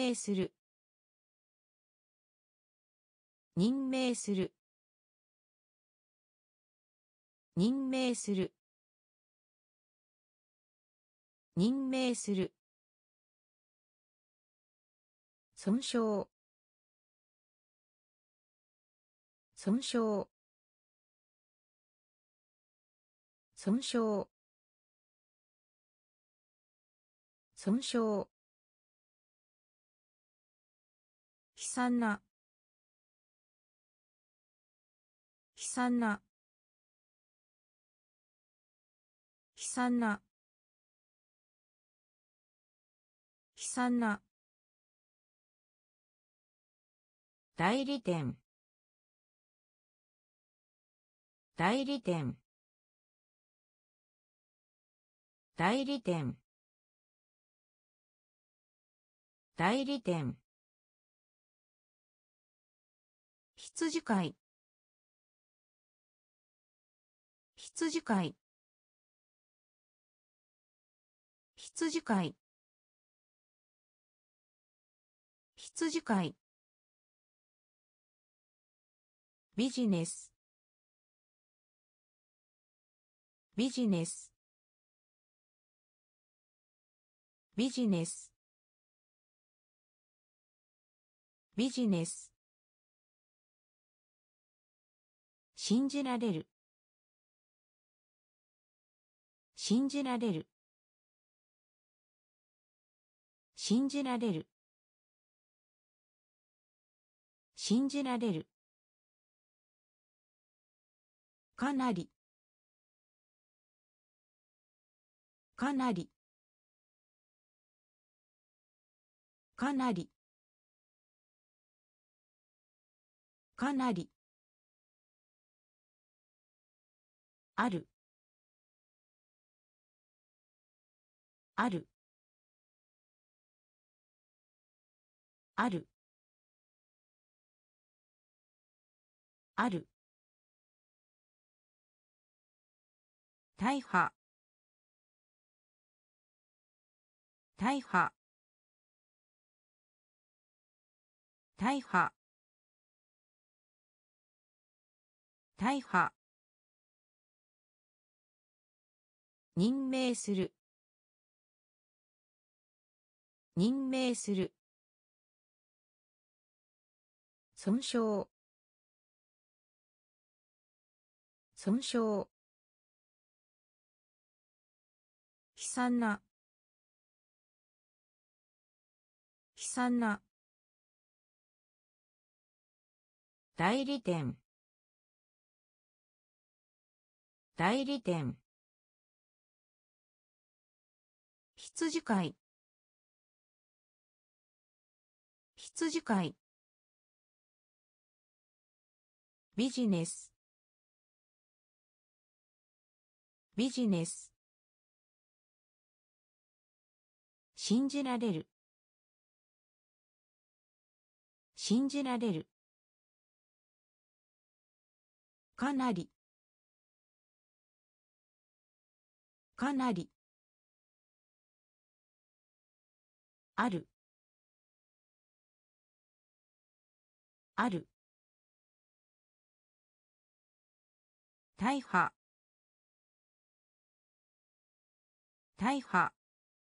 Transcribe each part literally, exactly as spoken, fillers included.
命する任命する任命する任命する損傷損傷損傷損傷悲惨な悲惨な悲惨な悲惨な代理店代理店代理店代理店羊飼い羊飼い羊飼い羊飼いビジネスビジネスビジネスビジネス信じられる信じられる信じられる信じられるかなりかなりかなりかなりあるあるあるある大破大破大破大破任命する任命する損傷損傷悲惨な悲惨な代理店代理店羊飼い羊飼いビジネスビジネス信じられる信じられるかなりかなりあるある大破大破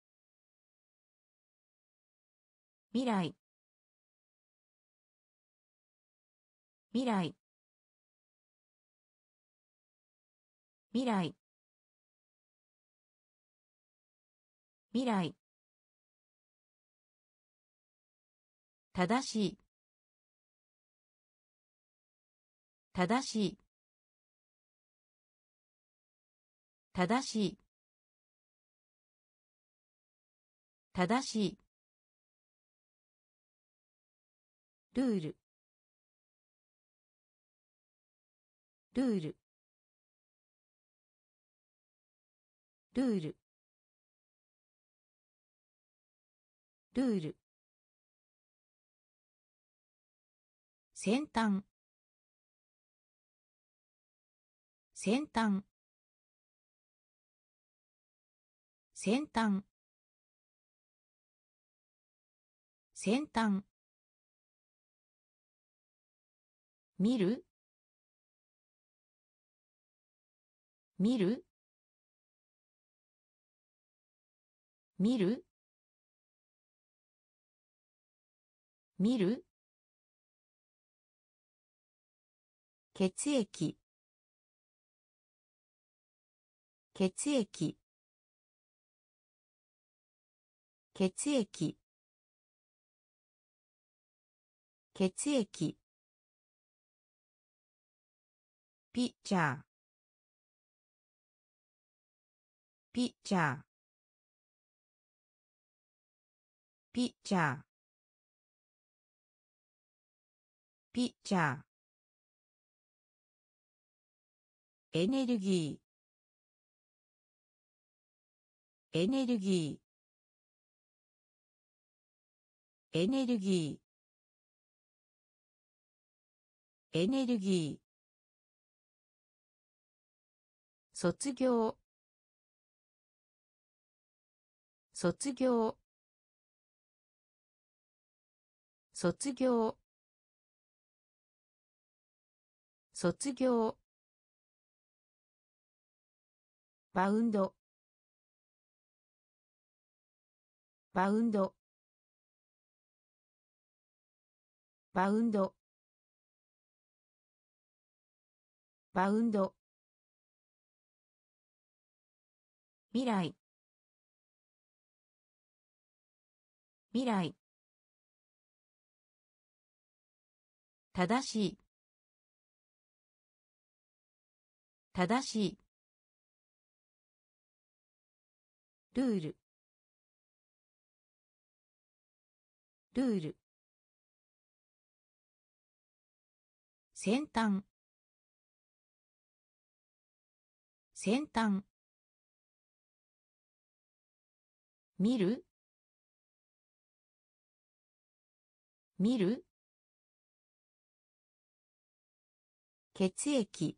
未来未来未来未来正しい正しい正しい正しいルールルールルールルール先端先端先端先端見る見る見る見る血液血液血液血液ピッチャーピッチャーピッチャーピッチャーエネルギーエネルギーエネルギーエネルギー卒業卒業卒業卒業バウンドバウンドバウンドバウンド未来未来正しい正しいルールルール先端先端見る見る血液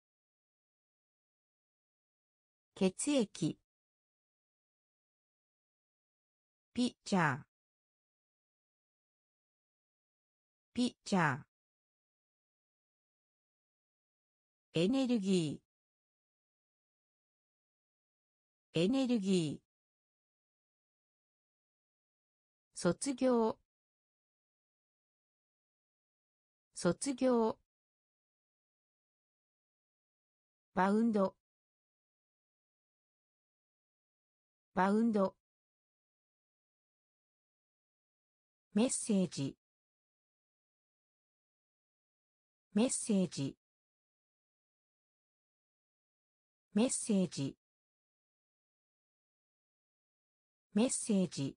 血液ピッチャーピッチャーエネルギーエネルギー卒業卒業バウンドバウンドメッセージメッセージメッセージメッセージ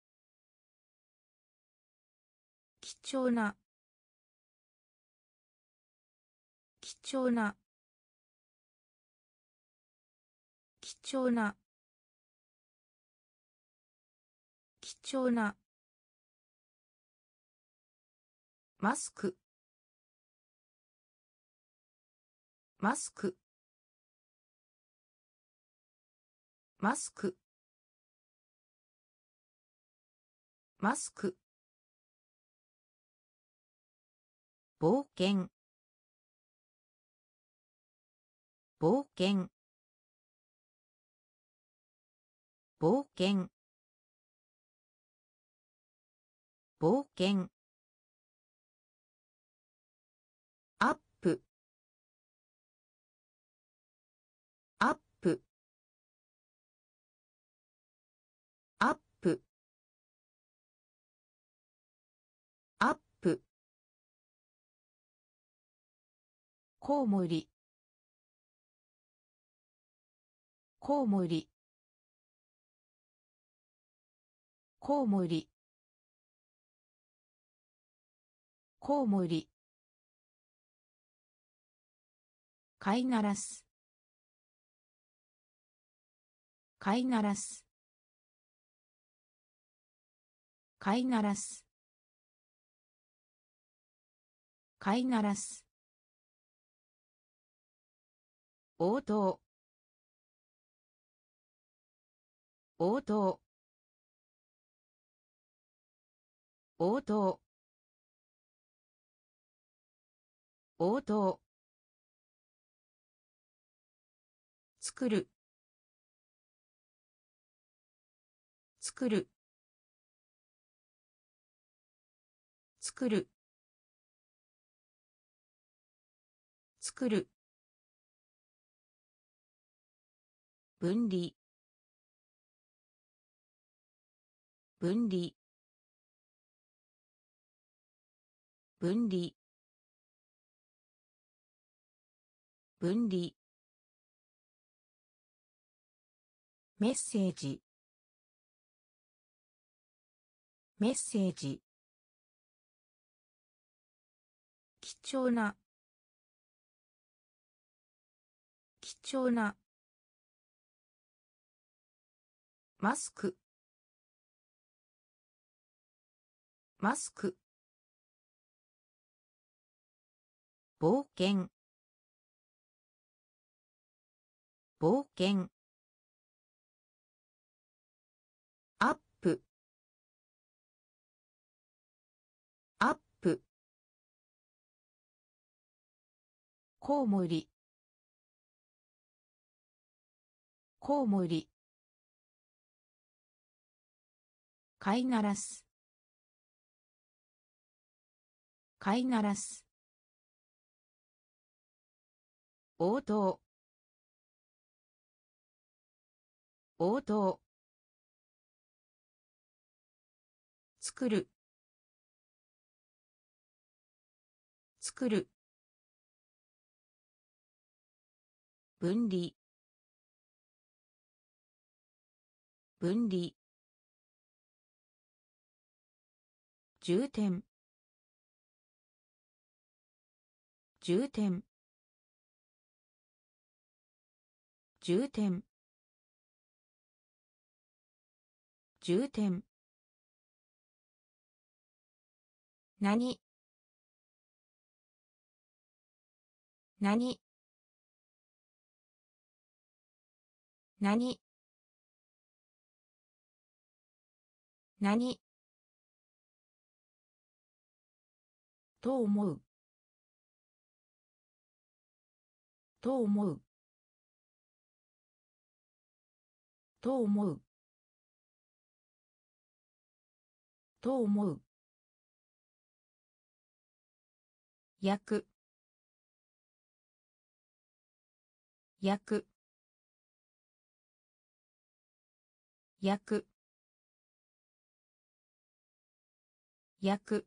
貴重な貴重な貴重な貴重なマスクマスクマスクマスク冒険冒険冒険冒険アップアップアップアップコウモリコウモリコウモリコウモリ飼いならす飼いならす飼いならす飼いならす応答応答応答応答作る作る作る作る分離分離分離分離メッセージメッセージ貴重な貴重なマスクマスク冒険冒険アップアップコウモリコウモリ飼いならす飼いならす応答応答作る作る分離分離重点重点重点重点何何何何と思うと思うと思うと思う焼く焼く焼く焼く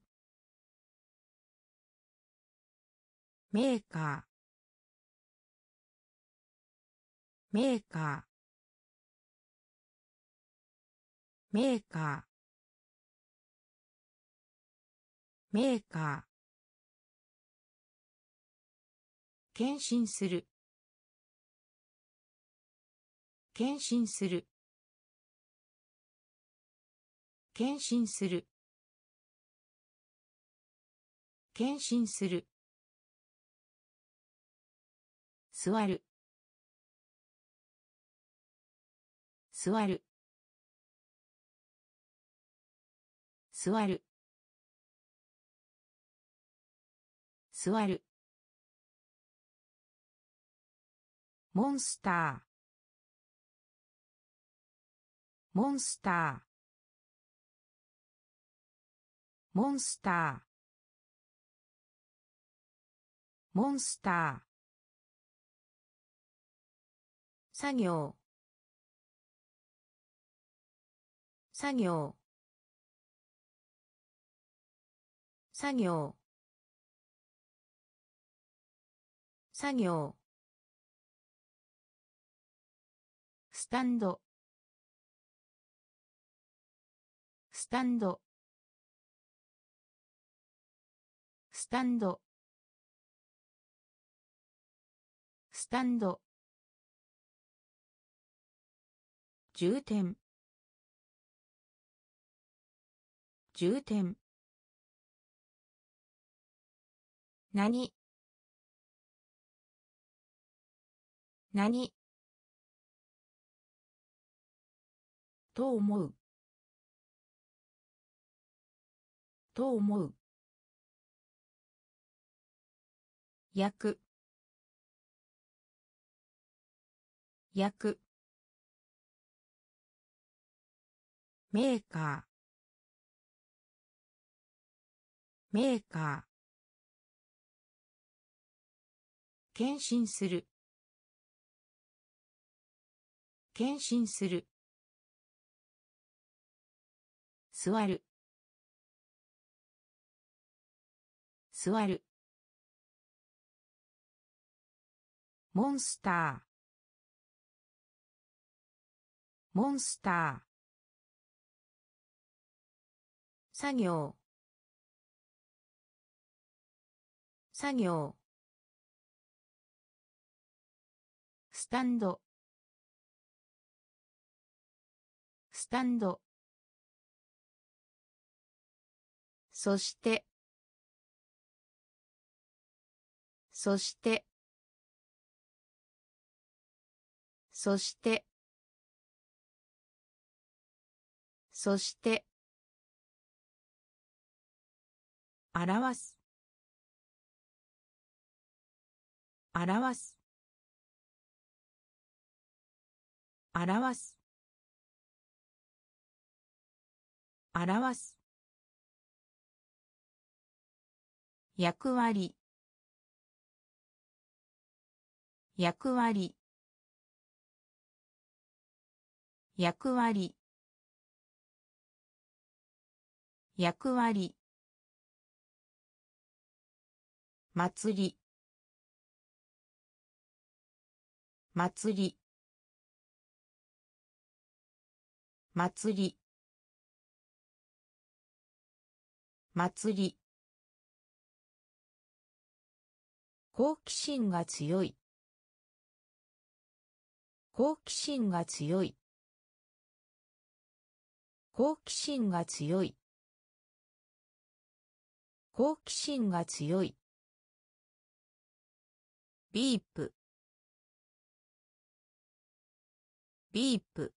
メーカーメーカーメーカーメーカー献身する献身する献身する献身する座る座る座る座るモンスターモンスターモンスターモンスター作業作業作業作業スタンドスタンドスタンドスタンド重点重点何何と思うと思う。焼く、焼く。メーカー、メーカー。献身する、献身する。座る、座る。モンスター、モンスター。作業、作業。スタンド、スタンド。そして、そして、そして、そして、表す、表す、表す、表す。役割、役割、役割、役割。祭り、祭り、祭り、祭り。好奇心が強い、好奇心が強い、好奇心が強い、好奇心が強い。ビープ、ビープ、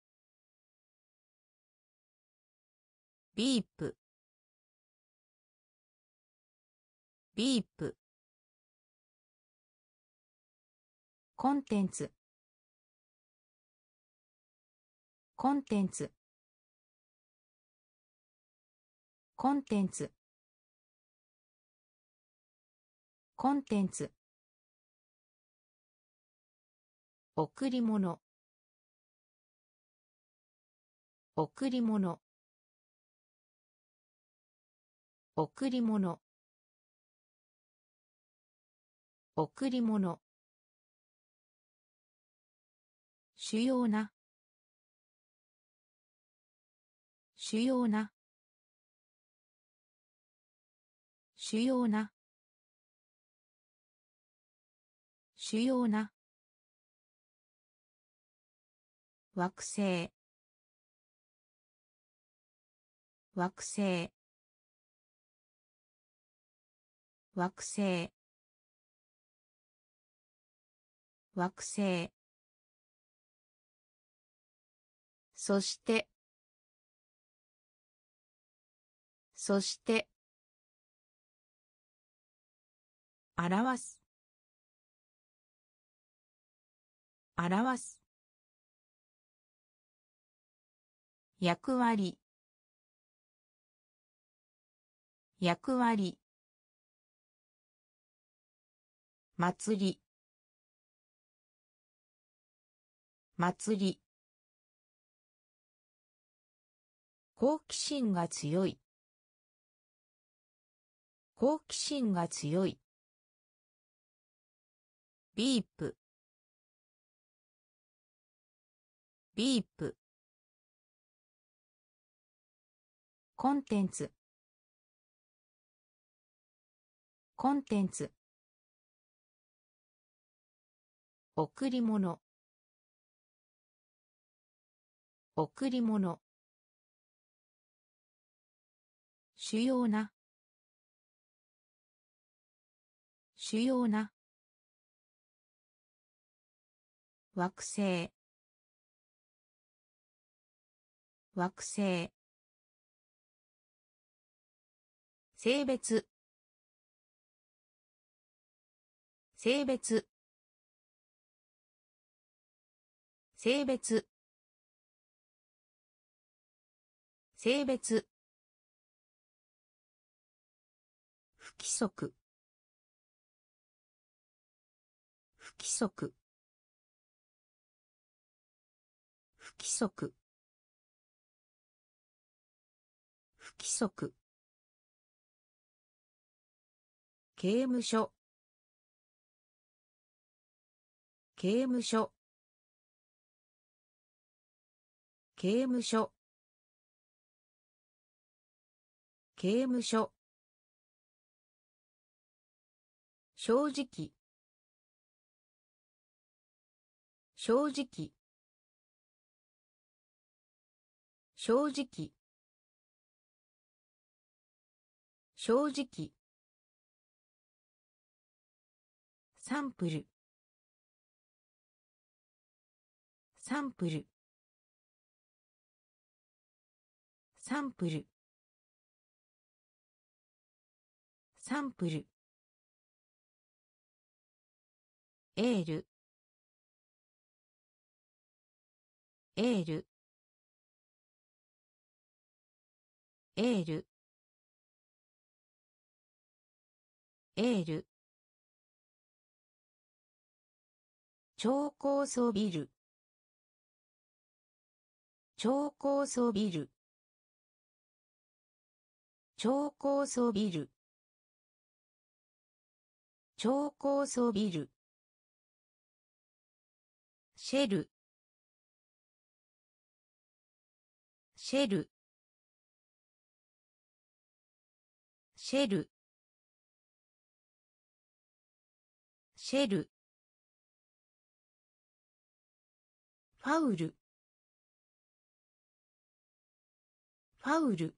ビープ、ビープ。コンテンツ、コンテンツ、コンテンツ、コンテンツ。贈り物、贈り物、贈り物、贈り物。主要な、主要な、主要な、主要な。惑星、惑星、惑星、惑星。そして、そして、表す、表す。役割、役割。祭り、祭り。好奇心が強い、好奇心が強い。ビープ、ビープ。コンテンツ、コンテンツ。贈り物、贈り物。主要な、主要な。惑星、惑星。 性別性別性別性別不規則不規則不規則不規則刑務所刑務所刑務所刑務所正直正直正直正直サンプルサンプルサンプルサンプルエールエールエールエール超高層ビル超高層ビル超高層ビル超高層ビルシェルシェルシェルシェルファウルファウル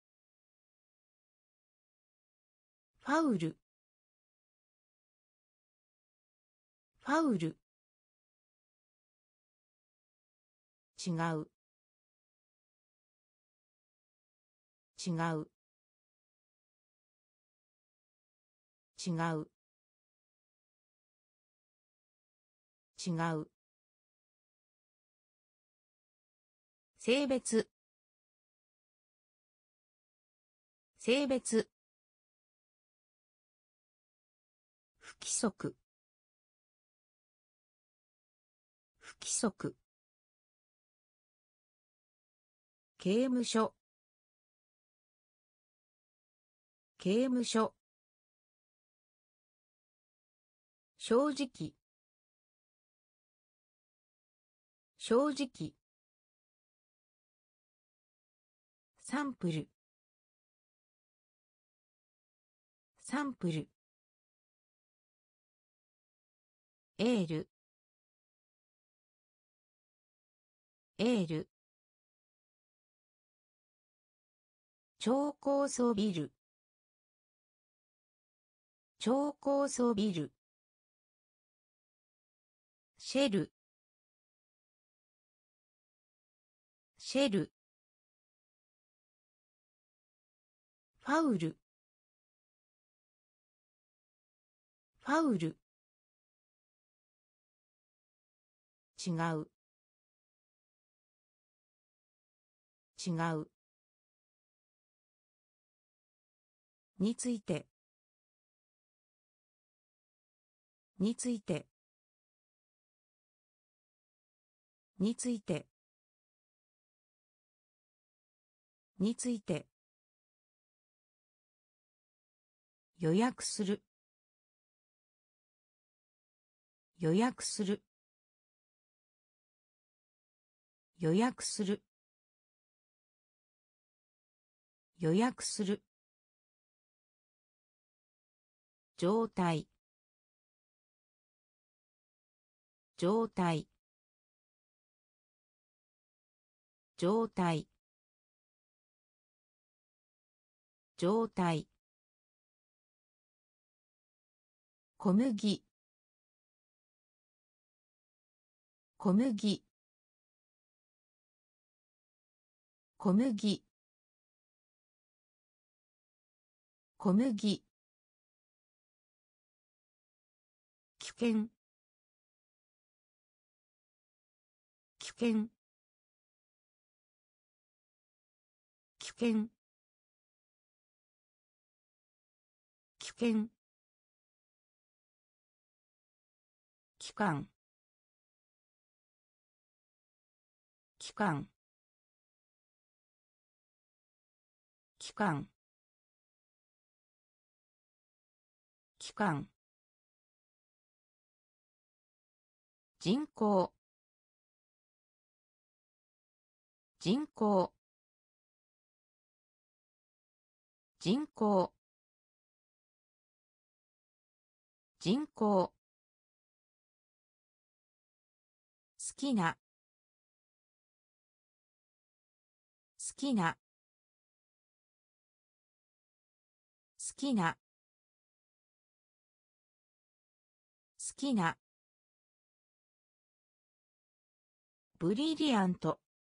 ファウルファウル違う違う違う違う性別性別不規則不規則刑務所刑務所正直正直サンプルサンプルエールエール超高層ビル超高層ビルシェルシェルファウルファウル違う違うについてについてについてについて予約する予約する予約する予約する状態状態状態状態小麦小麦小麦小麦、危険、危険、危険、危険、期間、期間、期間、期間、人口、人口、人口、人口、好きな、好きな、好きな、好きな、ブリリアント、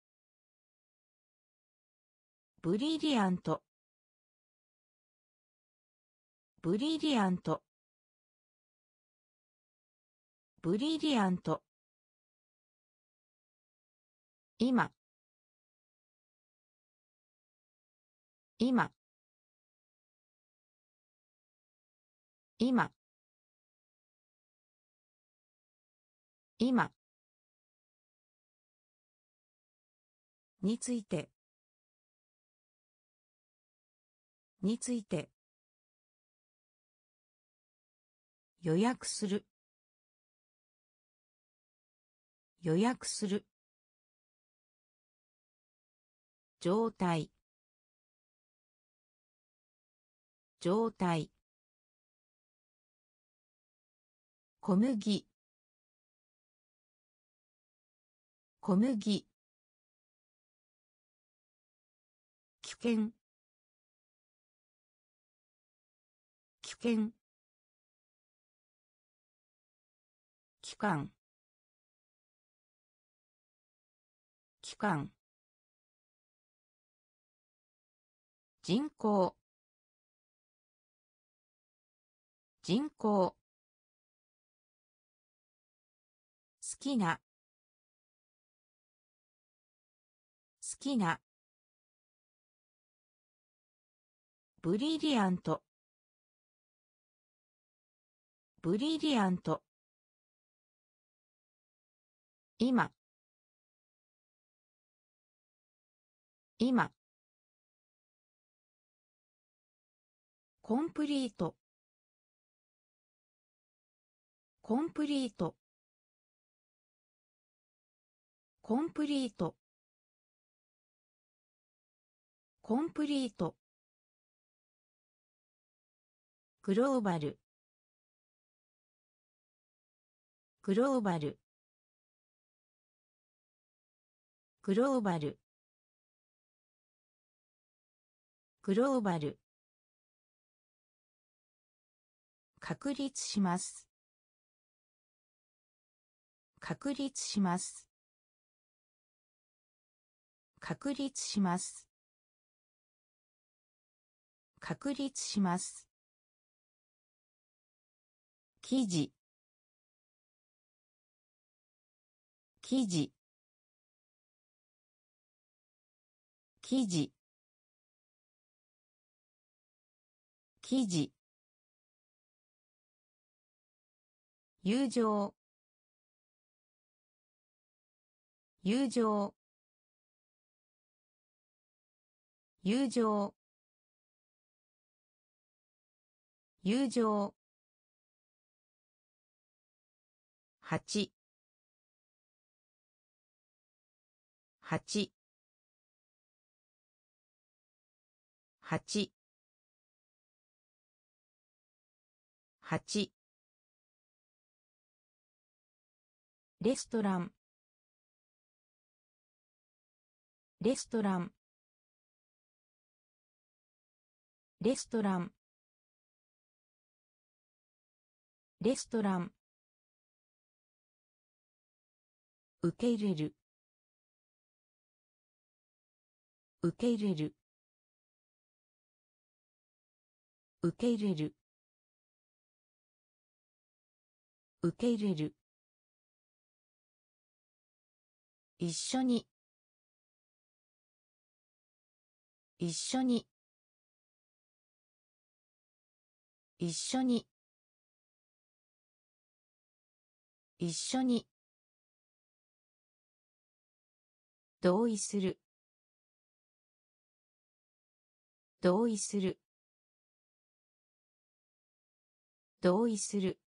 ブリリアント、ブリリアント、ブリリアント、今、今、今、今、について、について、予約する、予約する、状態、状態、小麦、小麦、危険、危険、期間、期間、人口、人口、好きな、好きな、ブリリアント、ブリリアント、今、今、コンプリート、コンプリート、コンプリート、コンプリート、グローバル、グローバル、グローバル、グローバル、確立します、確立します、確立します、確立します、記事、記事、記事、記事、友情、友情、友情、友情、八、八、八、八、レストラン、レストラン、レストラン、レストラン、受け入れる、受け入れる、 受け入れる受け入れる一緒に一緒に一緒に一緒に同意する同意する同意する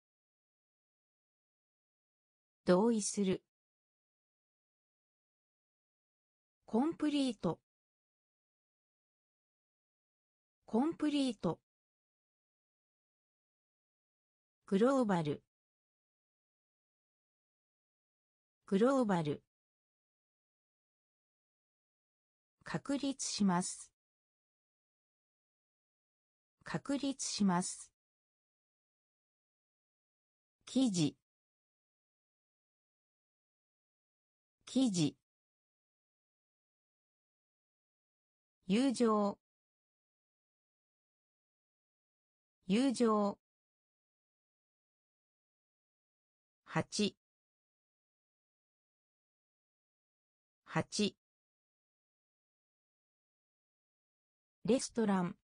同意するコンプリートコンプリートグローバルグローバル確立します確立します記事記事友情友情八八レストラン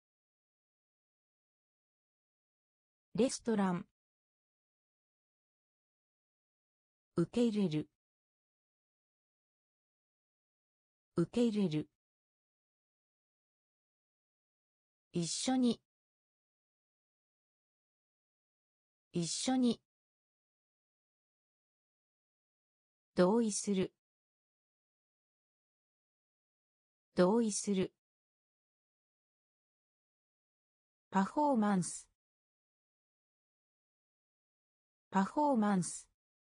レストラン受け入れる受け入れる一緒に一緒に同意する同意するパフォーマンスパフォーマンス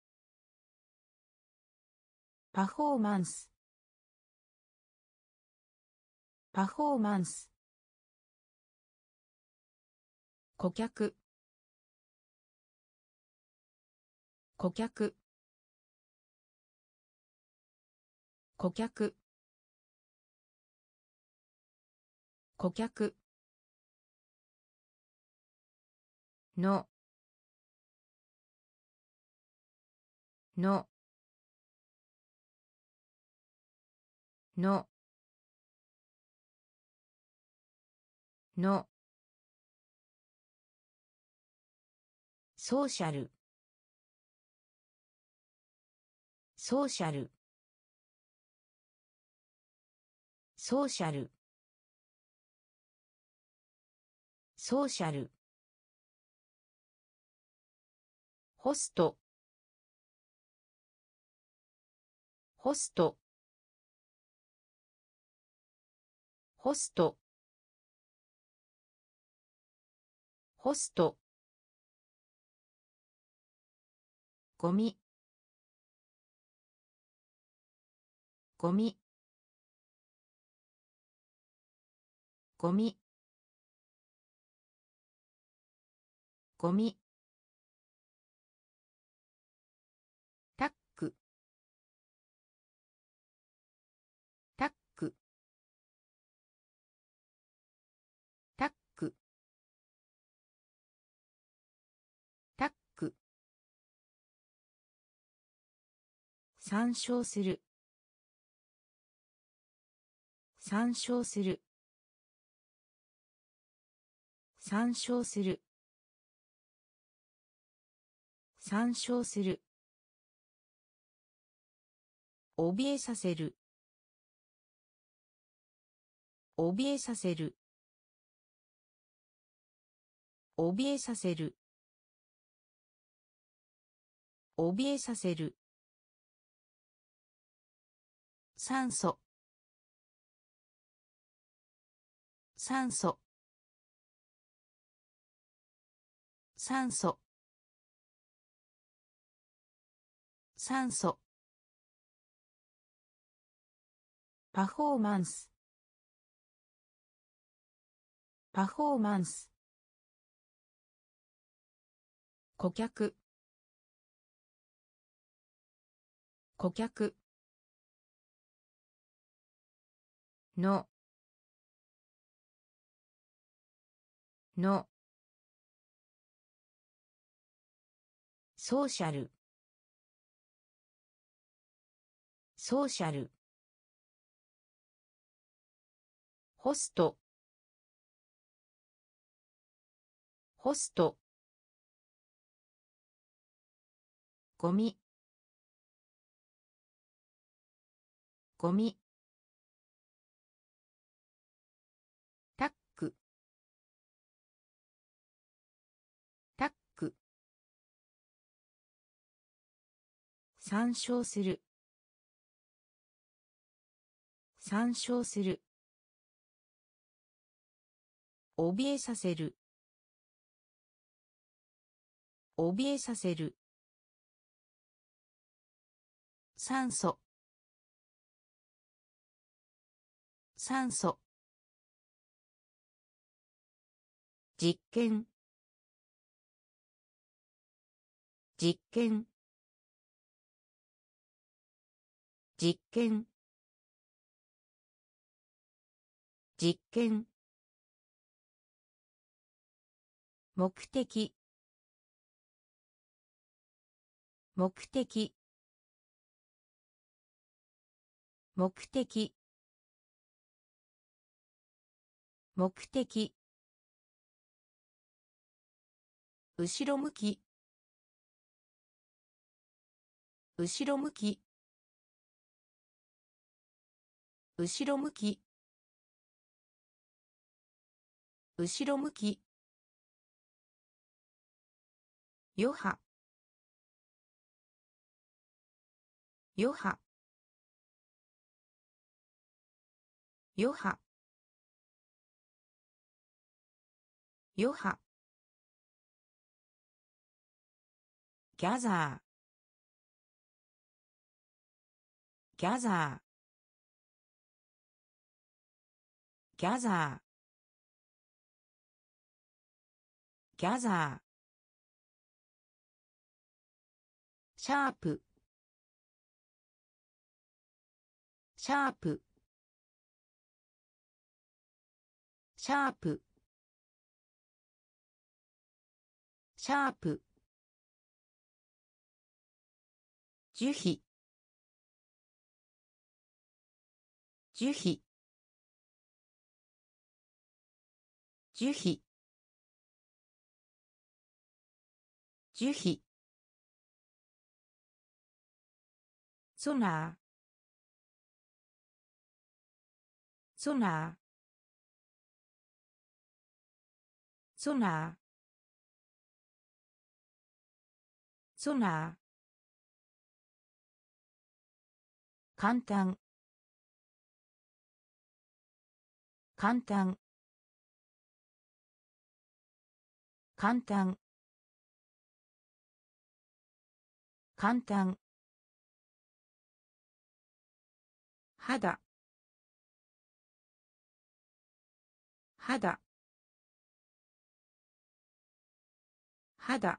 パフォーマンスパフォーマンス顧客顧客顧客顧客ののののソーシャルソーシャルソーシャルソーシャルホストホストホストホストゴミゴミゴミゴミタックタックタックタック参照する参照する参照する参照する怯えさせる怯えさせる怯えさせる怯えさせる酸素酸素酸素酸素パフォーマンスパフォーマンス顧客顧客ののソーシャルソーシャルホストホストゴミゴミタックタック参照する参照する怯えさせる怯えさせる酸素酸素実験実験実験実験目的目的目的目的後ろ向き後ろ向き後ろ向き後ろ向き余波余波余波余波ギャザーギャザーギャザーギャザーシャープシャープシャープシャープ樹皮樹皮樹皮樹皮ソナーソナーソナーソナー簡単簡単簡単簡単肌肌肌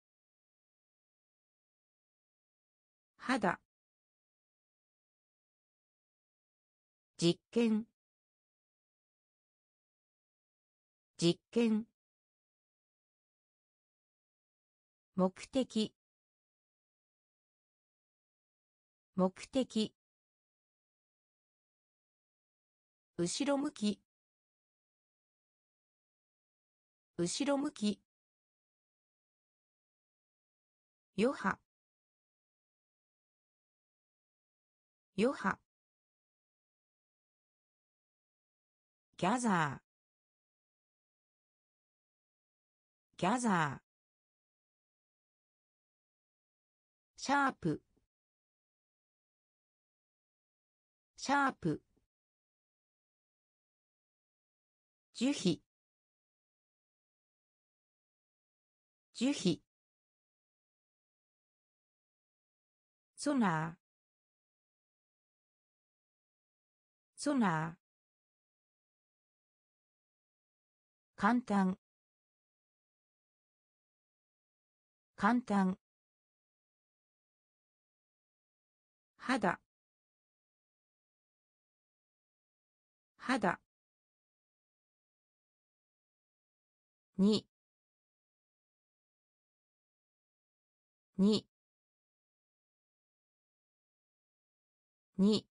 肌実験実験目的目的後ろ向き後ろ向き余波余波ギャザーギャザーシャープシャープ樹皮樹皮ソナーソナー簡単簡単肌肌ににに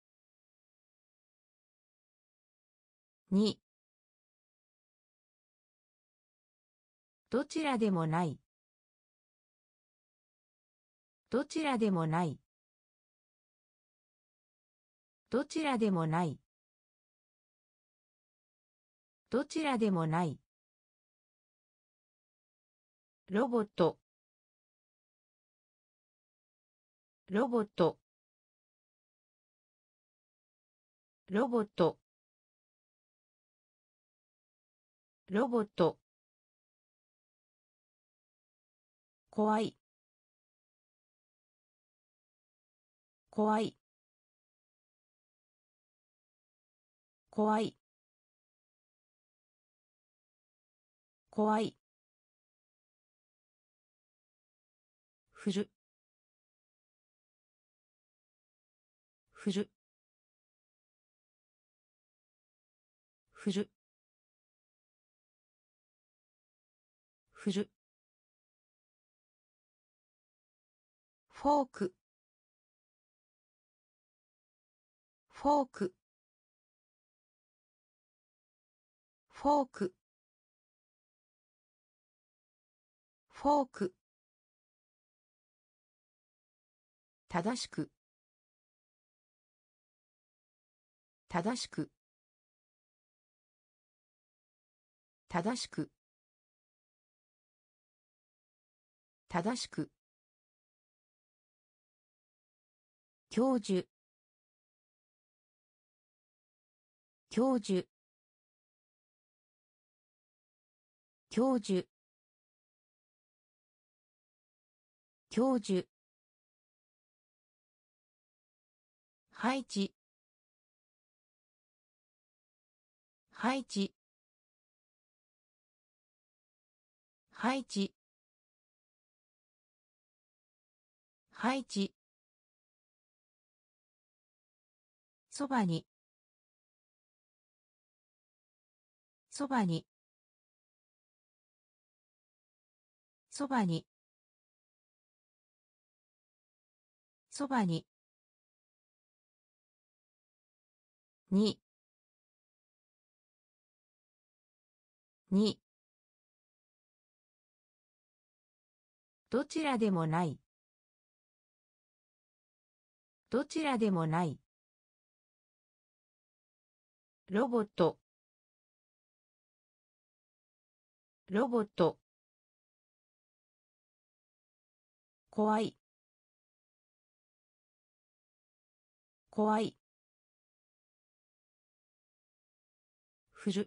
にどちらでもないどちらでもないどちらでもないどちらでもないロボットロボットロボットロボット怖い怖い怖い怖い振る振る振る振るフォークフォークフォークフォーク正しく正しく正しく正しく教授教授教授教授配置配置配置配置そばにそばにそばにそばにににどちらでもないどちらでもないロボットロボット怖い怖い振る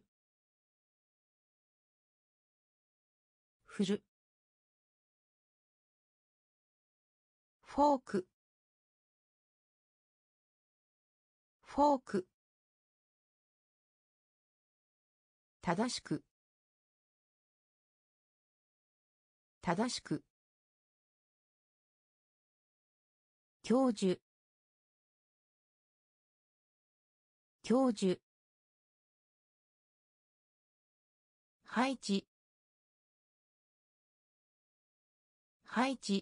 振るフォークフォーク正しく正しく教授教授配置配置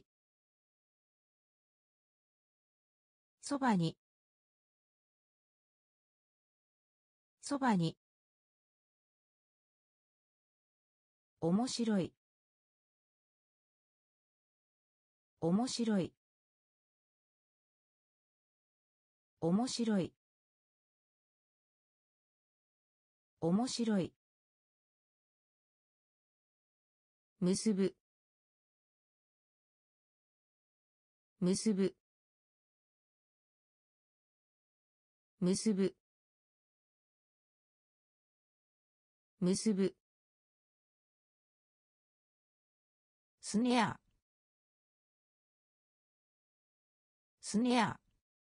そばにそばに面白い面白い面白い面白い結ぶ結ぶ結ぶ結ぶスネアスネア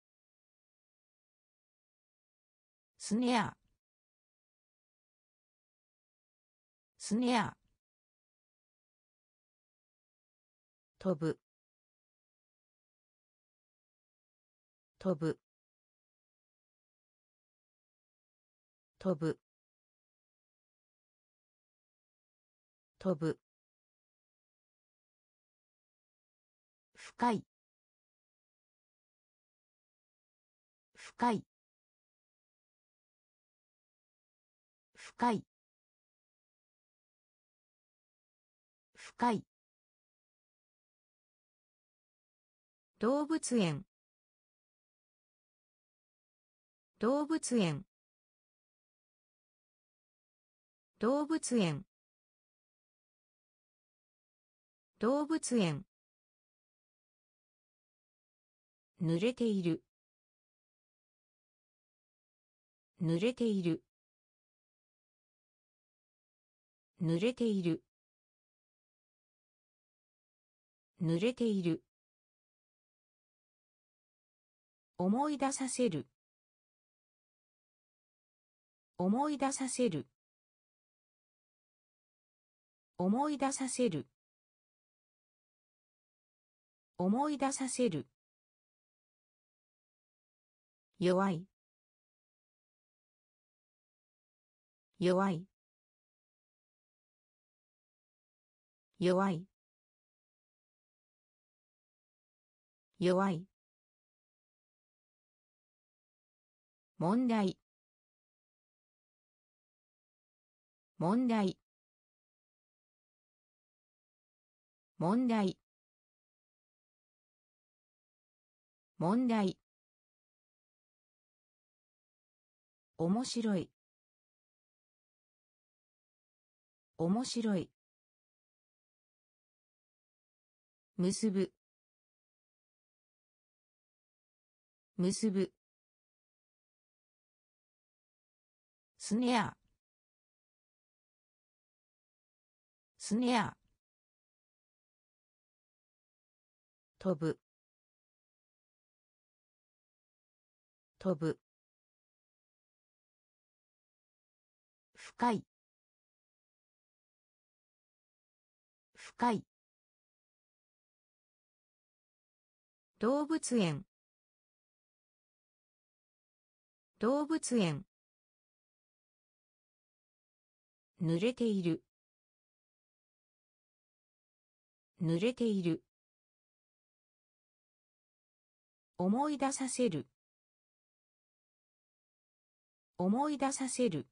スネアスネア飛ぶ飛ぶ飛ぶ飛ぶ、深い、深い、深い、深い、動物園、動物園、動物園、動物園、濡れている、濡れている、濡れている、濡れている、思い出させる、思い出させる、思い出させる、思い出させる、弱い、弱い、弱い、弱い、問題、問題、問題、問題、面白い、面白い、結ぶ、結ぶ、スネア、スネア、飛ぶ、飛ぶ、深い、深い、動物園、動物園、濡れている、濡れている、思い出させる、思い出させる、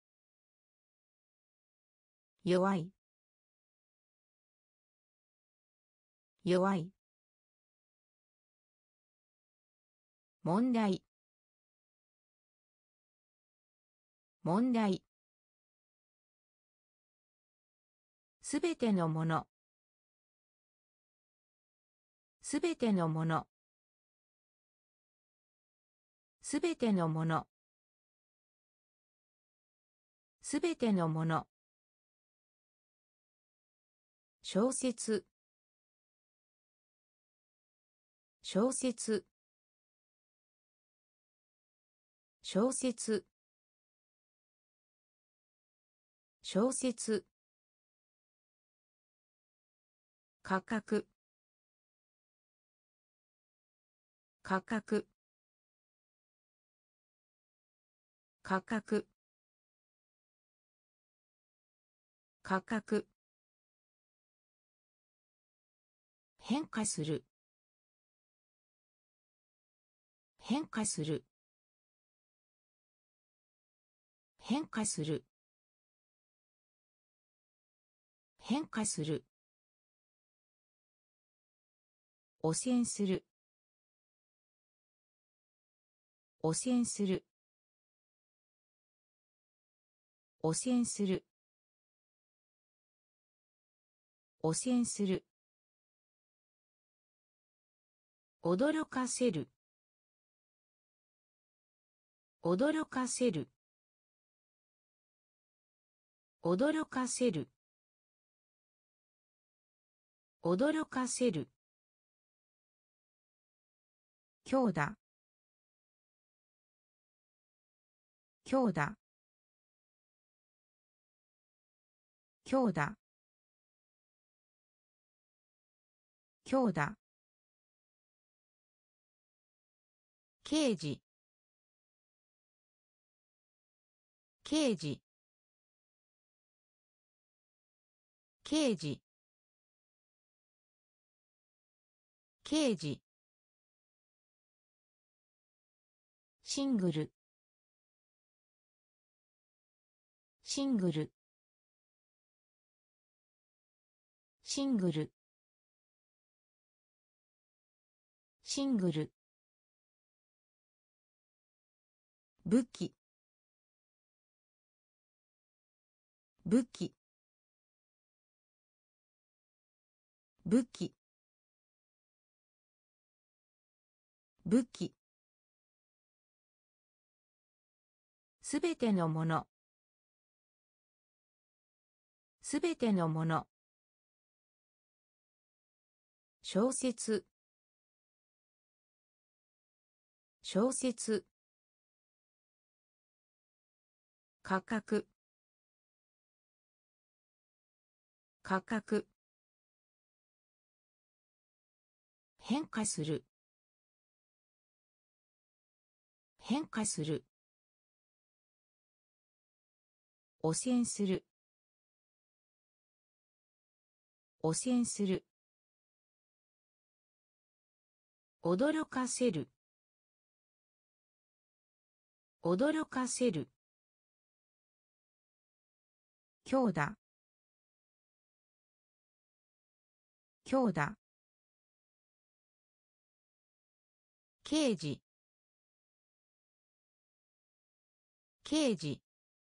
弱い、弱い、問題、問題、すべてのもの、すべてのもの、すべてのもの、すべてのもの、小説、小説、小説、小説、価格、価格、価格、価格、変化する、変化する、変化する、変化する、汚染する、汚染する、汚染する、汚染する、驚かせる、驚かせる、驚かせる、驚かせる、強打、強打、強打、強打、刑事、刑事、 刑事刑事シングルシングルシングルシングル武器武器武器武器すべてのものすべてのもの小説小説価格価格変化する変化する汚染する汚染する驚かせる驚かせる強打強打刑事刑事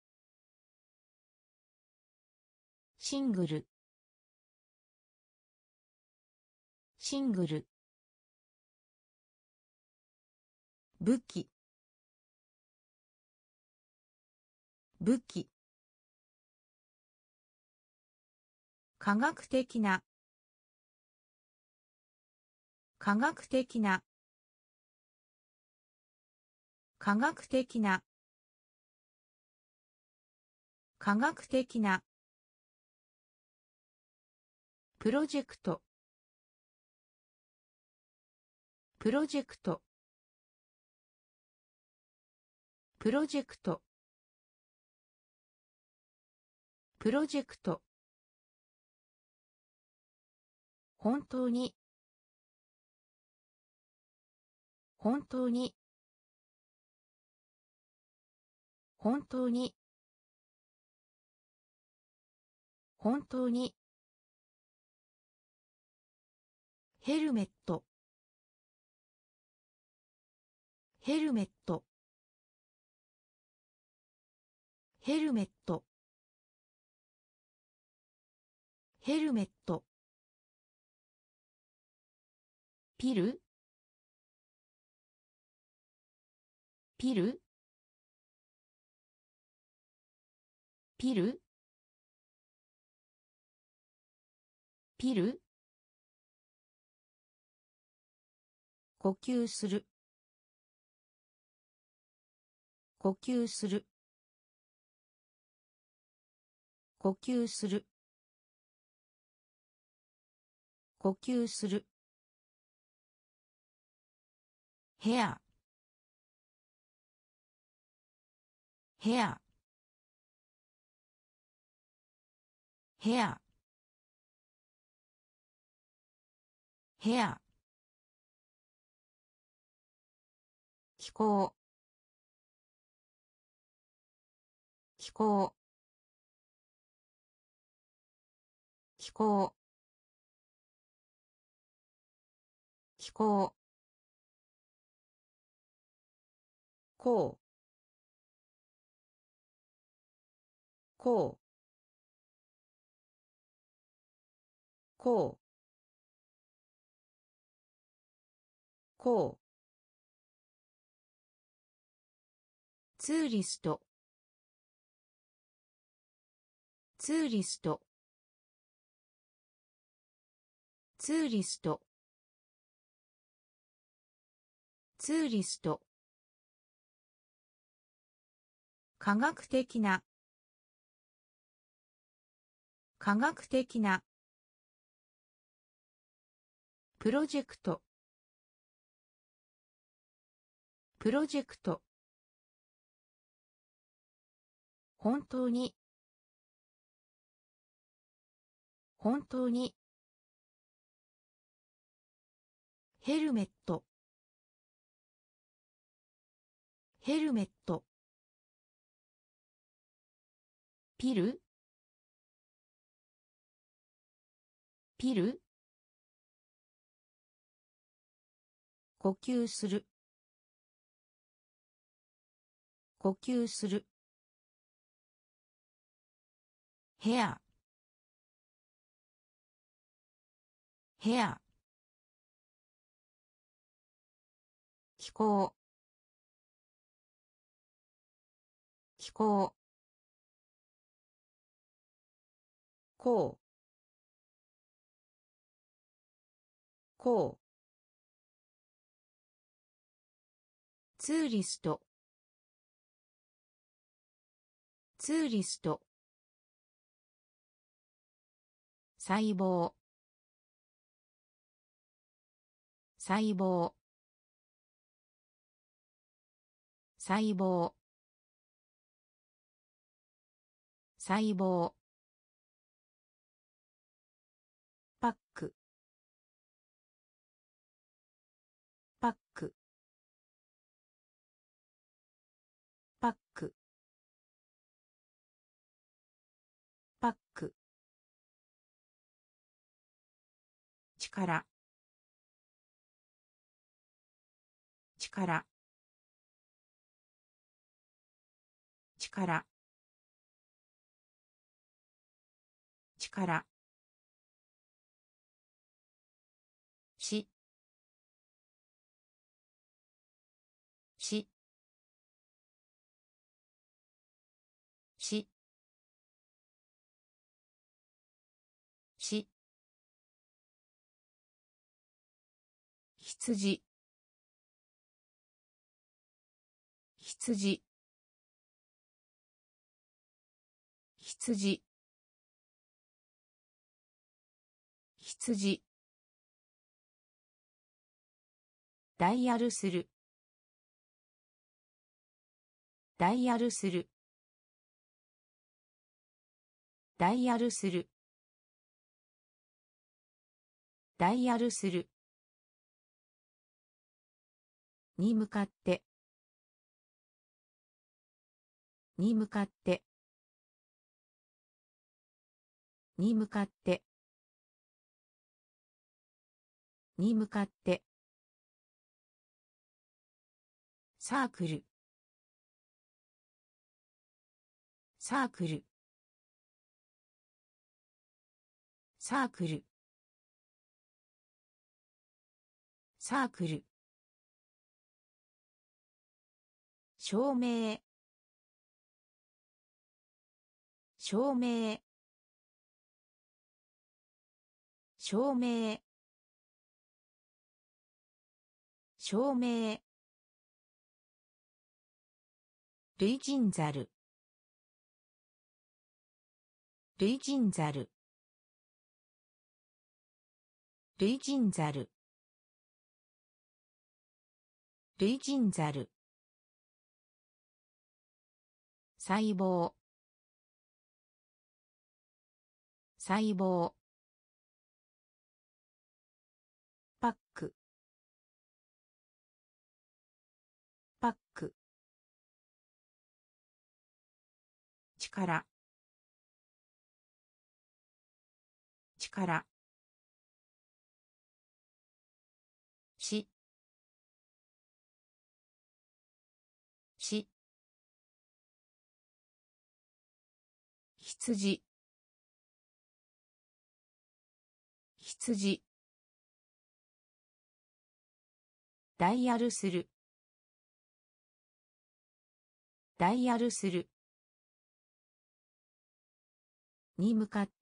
シングルシングル武器武器科学的な科学的な科学的な科学的なプロジェクトプロジェクトプロジェクトプロジェクト本当に本当に本当に本当にヘルメットヘルメットヘルメットヘルメットピルピルピルピル呼吸する呼吸する呼吸する呼吸するヘアヘアヘアヘア気候気候気候気候こうこうこうこうツーリストツーリストツーリストツーリスト科学的な科学的なプロジェクトプロジェクト本当に本当に。ヘルメット。ヘルメット。ピル。ピル。呼吸する。呼吸する。ヘア。ヘア。気候。気候。こう。こう。ツーリスト。ツーリスト。細胞。細胞。細胞。細胞。パック。パック。パック。パック。力。力。力。力。し。し。し。し。羊。羊。羊。羊。ダイヤルする。ダイヤルする。ダイヤルする。ダイヤルする。に向かって。に向かって。に向かって。に向かって。サークル。サークル。サークル。サークル。照明。照明。照明。照明。類人ザル。類人ザル。類人ザル。類人ザル。細胞。細胞。パック。パック。力。力。し。し。羊。羊。ダイヤルする。ダイヤルする。に向かって。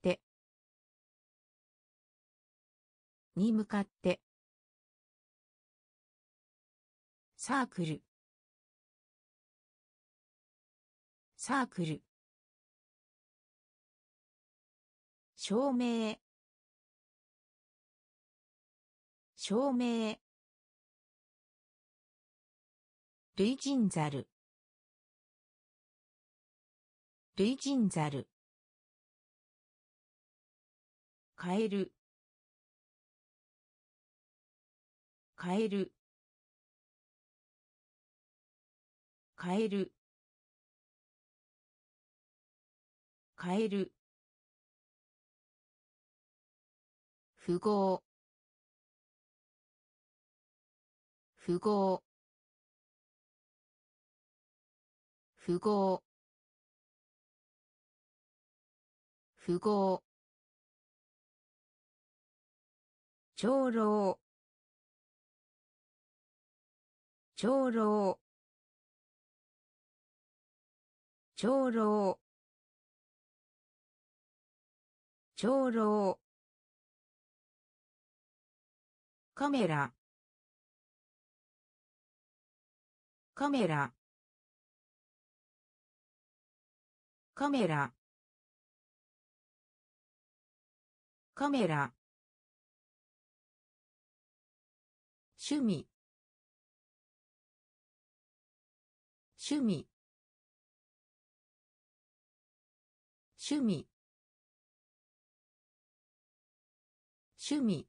に向かって。サークル。サークル。照明。照明。類人ザル。類人ザル。 変える変える変える変える符号符号符号符号長老長老長老長老カメラカメラカメラカメラ趣味趣味趣味趣味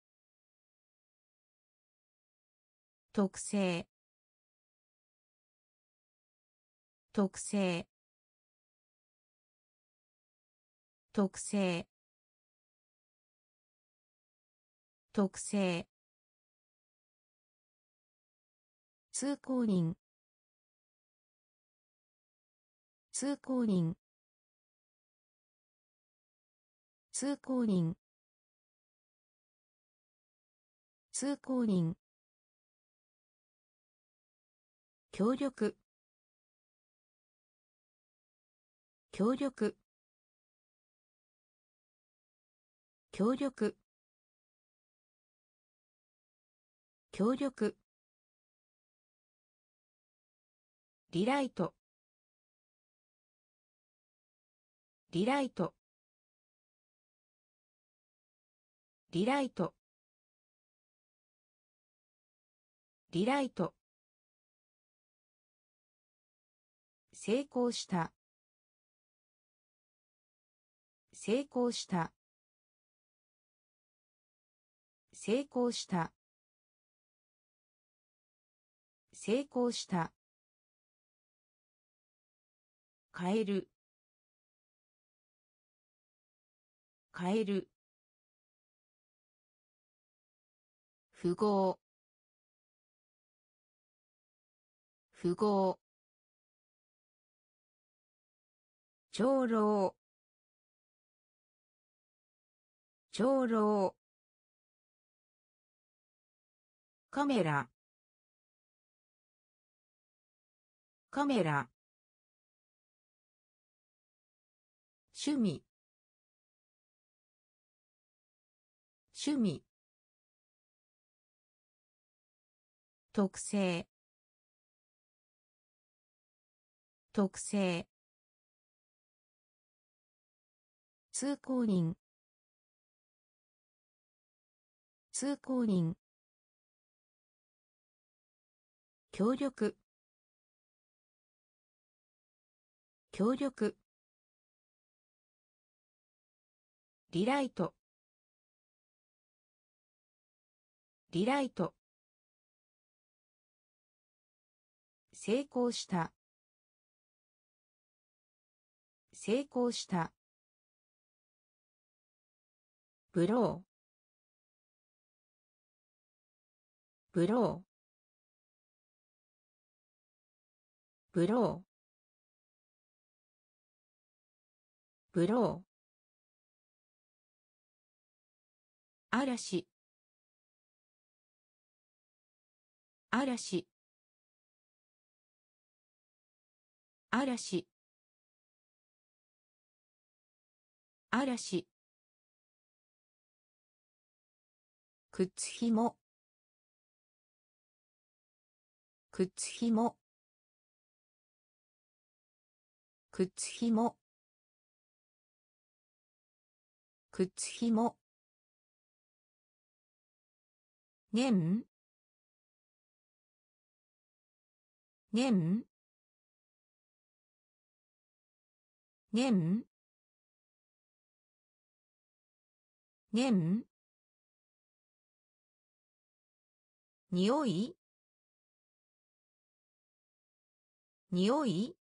特性特性特性特性通行人通行人通行人通行人協力協力協力協力リライトリライトリライトリライト成功した成功した成功した成功した変える変える符号符号長老長老カメラカメラ趣味趣味特性特性通行人通行人協力協力リライトリライト成功した成功したブローブローブローブロー嵐嵐嵐嵐靴ひも靴ひも靴ひも靴ひも年年年念においにおい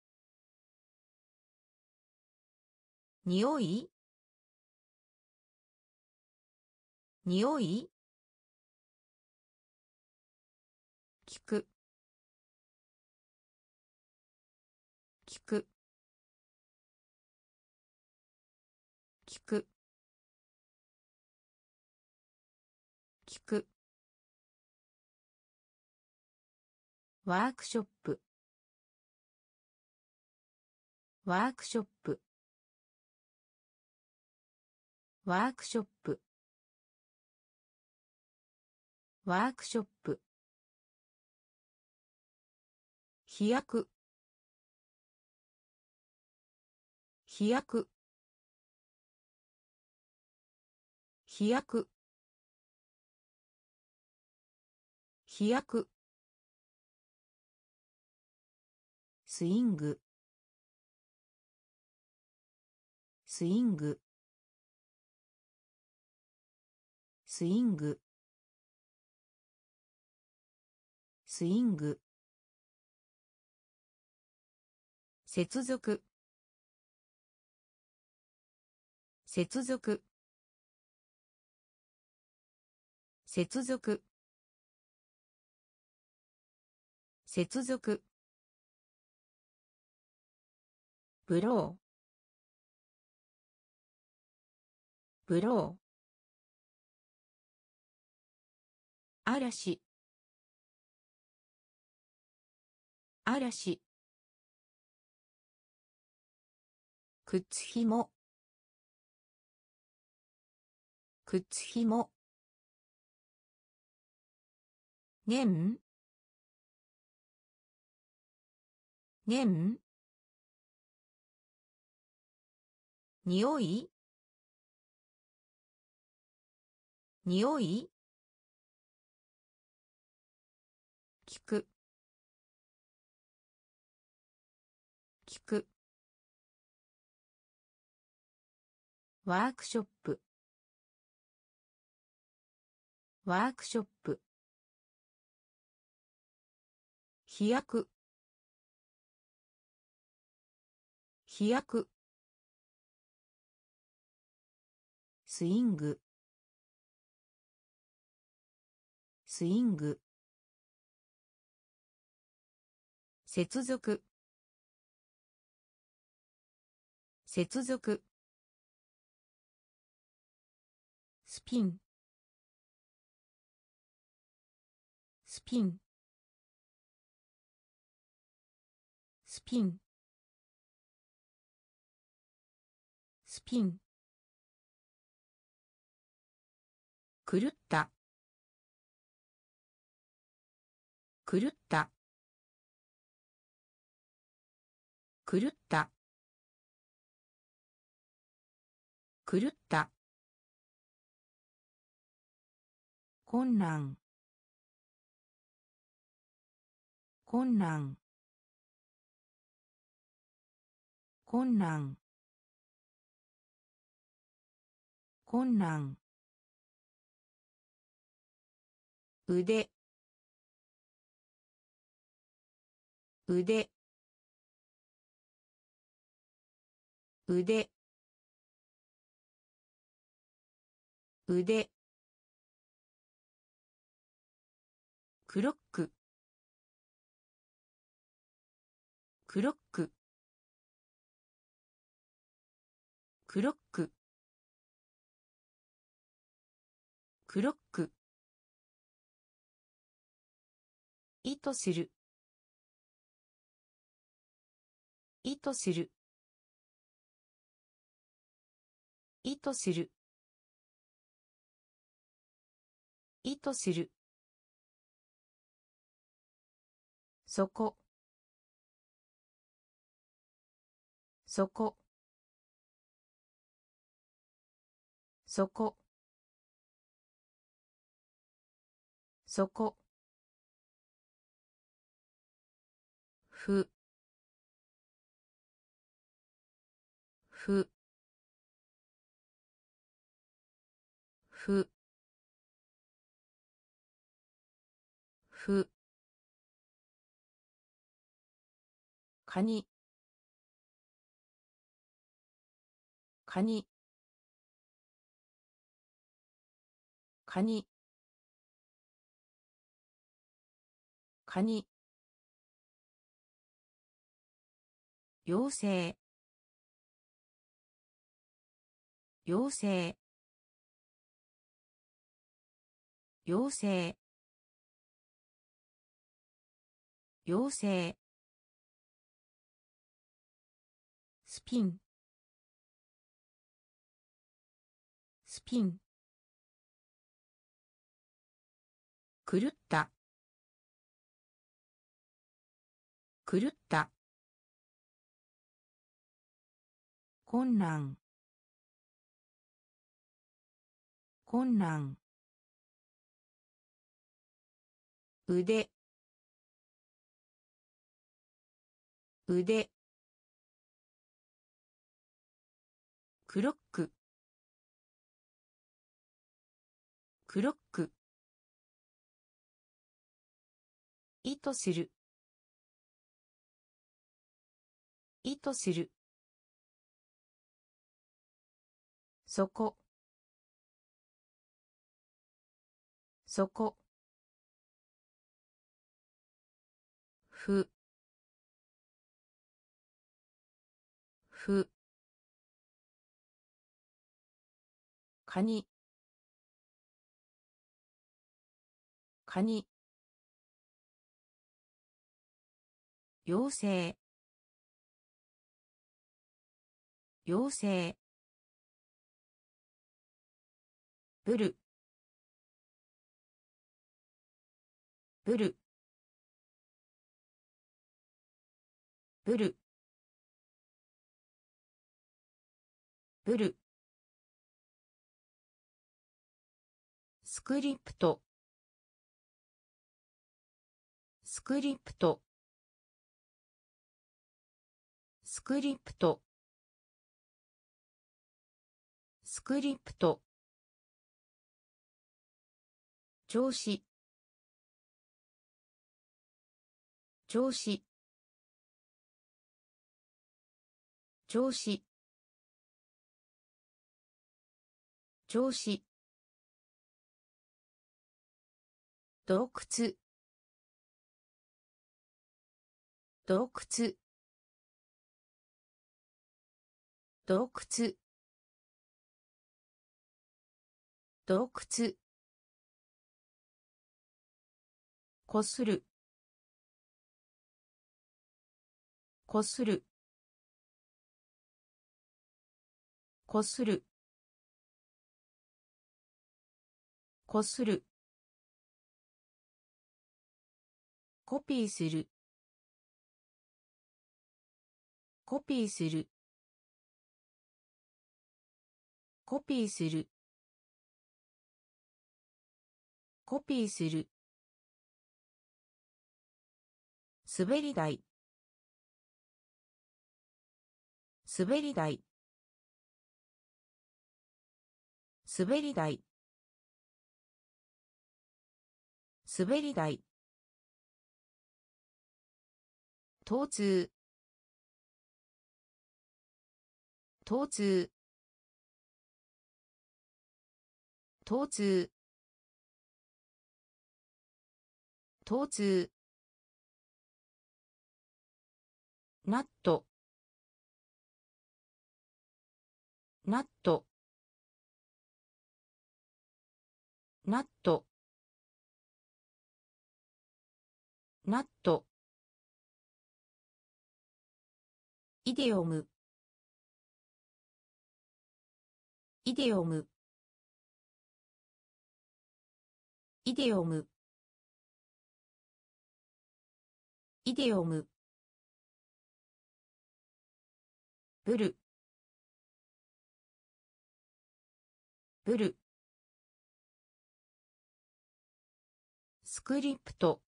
においにおい聞く聞く聞く聞くワークショップワークショップワークショップワークショップ飛躍飛躍飛躍飛躍スイングスイングスイングスイング接続接続接続接続ブローブロー嵐嵐靴ひも靴ひも念念においにおい聞く聞くワークショップワークショップ飛躍飛躍スイングスイング接続接続スピンスピンスピンスピン狂った狂った狂った狂った困難困難困難困難腕腕腕腕クロッククロッククロッククロック意図する意図する意図する意図するそこそこそこそこふふふふカニカニカニカニ妖精妖精妖精妖精スピンスピン狂った狂った困難困難腕腕クロッククロック意図する意図するそこそこふふカニカニ妖精妖精ブルブルブルブルスクリプトスクリプトスクリプトスクリプト調子調子調子調子洞窟洞窟洞窟洞窟こするこするこするこするコピーするコピーするコピーするコピーする滑り台滑り台滑り台滑り台疼痛疼痛疼痛疼痛ナットナットナットナットイデオムイデオムイデオムイデオムブルブルスクリプト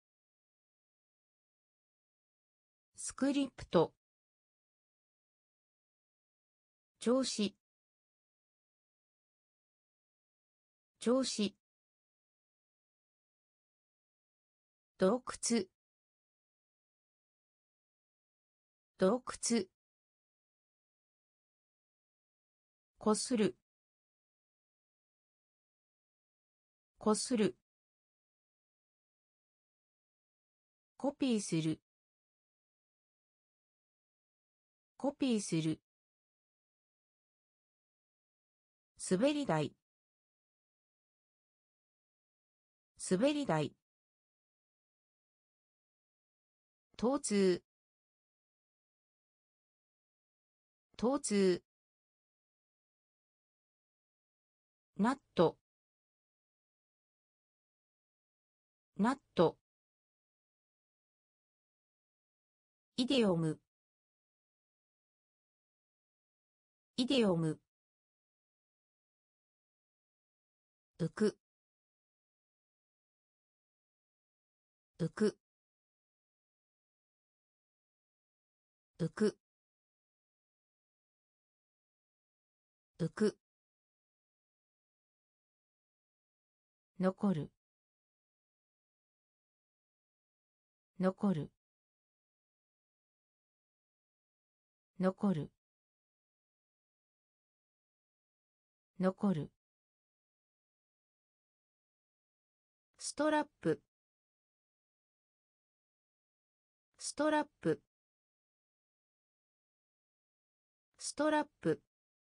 スクリプト調子調子洞窟洞窟こするこするコピーするコピーする滑り台滑り台疼痛疼痛ナットナットイデオムイデオム浮く浮く浮く浮く残る残る残る残るストラップストラップストラップ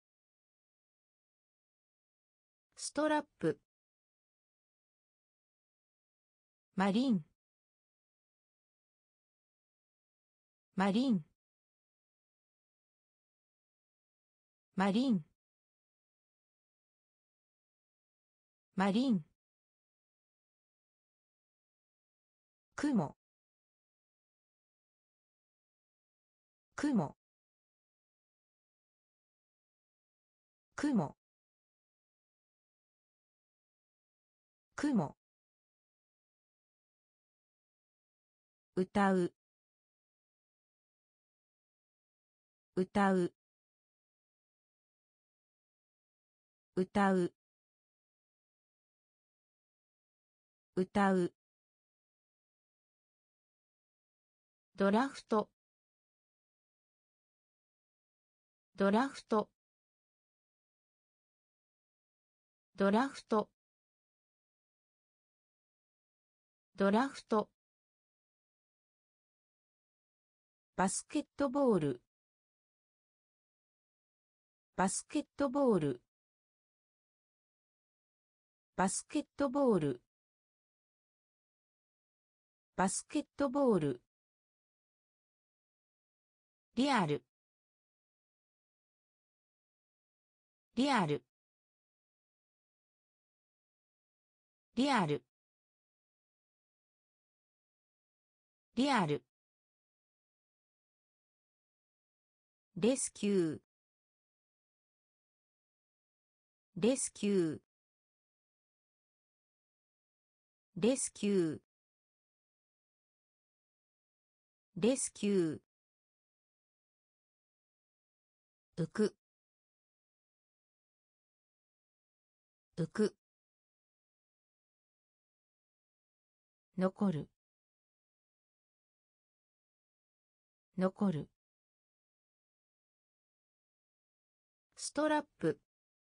ストラップマリンマリンマリンマリン雲雲雲雲歌う歌う歌う歌うドラフトドラフトドラフトドラフトバスケットボールバスケットボールバスケットボールバスケットボールリアルリアルリアルリアルレスキューレスキューレスキューレスキュー浮く浮く残る残るストラップ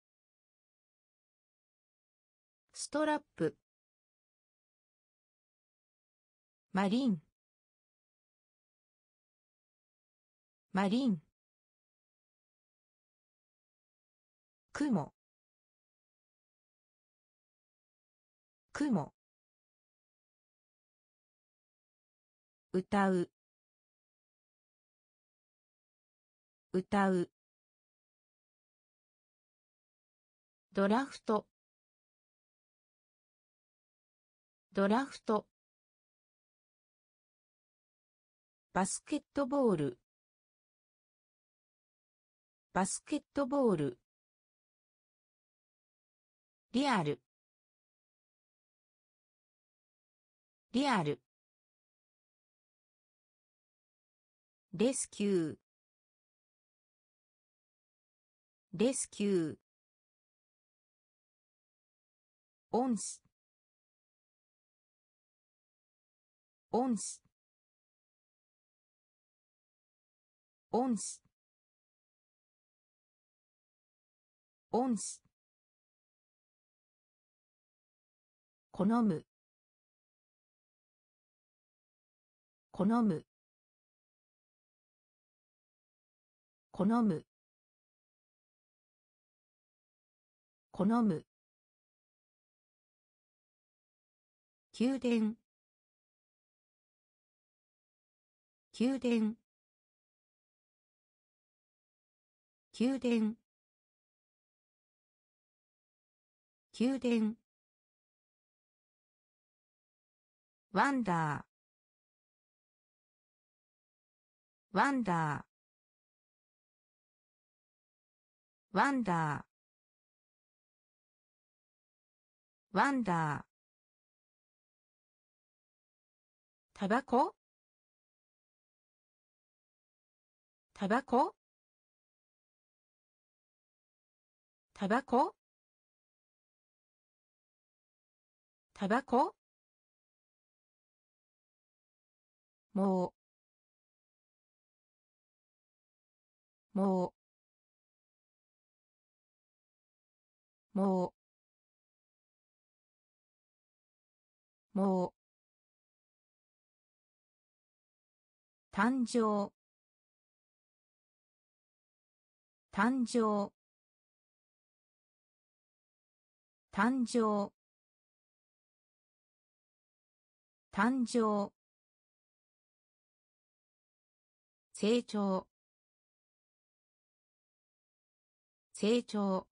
ストラップマリンマリン雲雲歌う歌うドラフトドラフトバスケットボールバスケットボールリアルリアルレスキューレスキューオンスオンスオンスオンス好む好む好む好む宮殿宮殿宮殿宮殿ワンダーワンダーワンダーワンダータバコタバコタバコタバコもうもうもうもう誕生誕生誕生誕生成長成長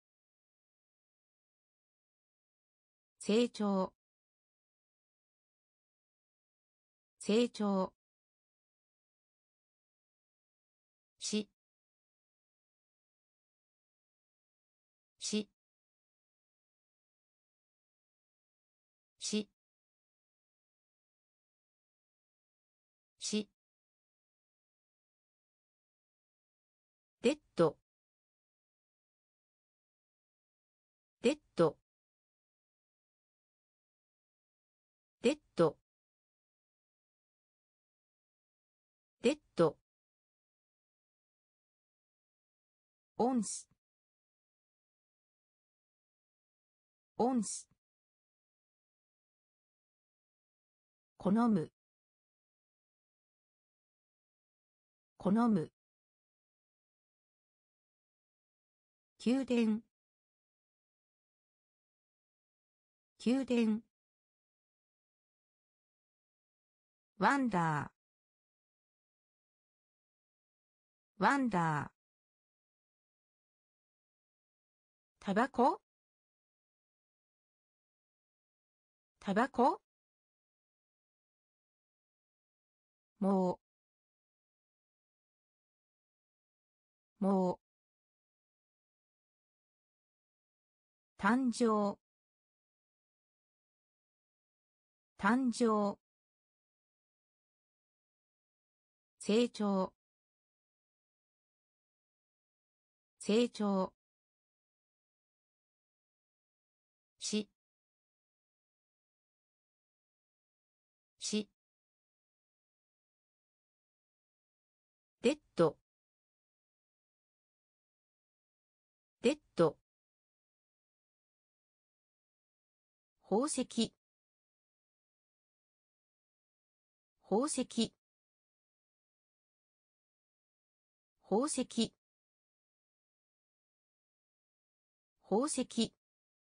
成長成長ししししデッドデッドデッドデッドオンスオンス好む好む宮殿宮殿ワンダーワンダータバコタバコもうもう誕生誕生成長成長ししデッドデッド宝石宝石宝石宝石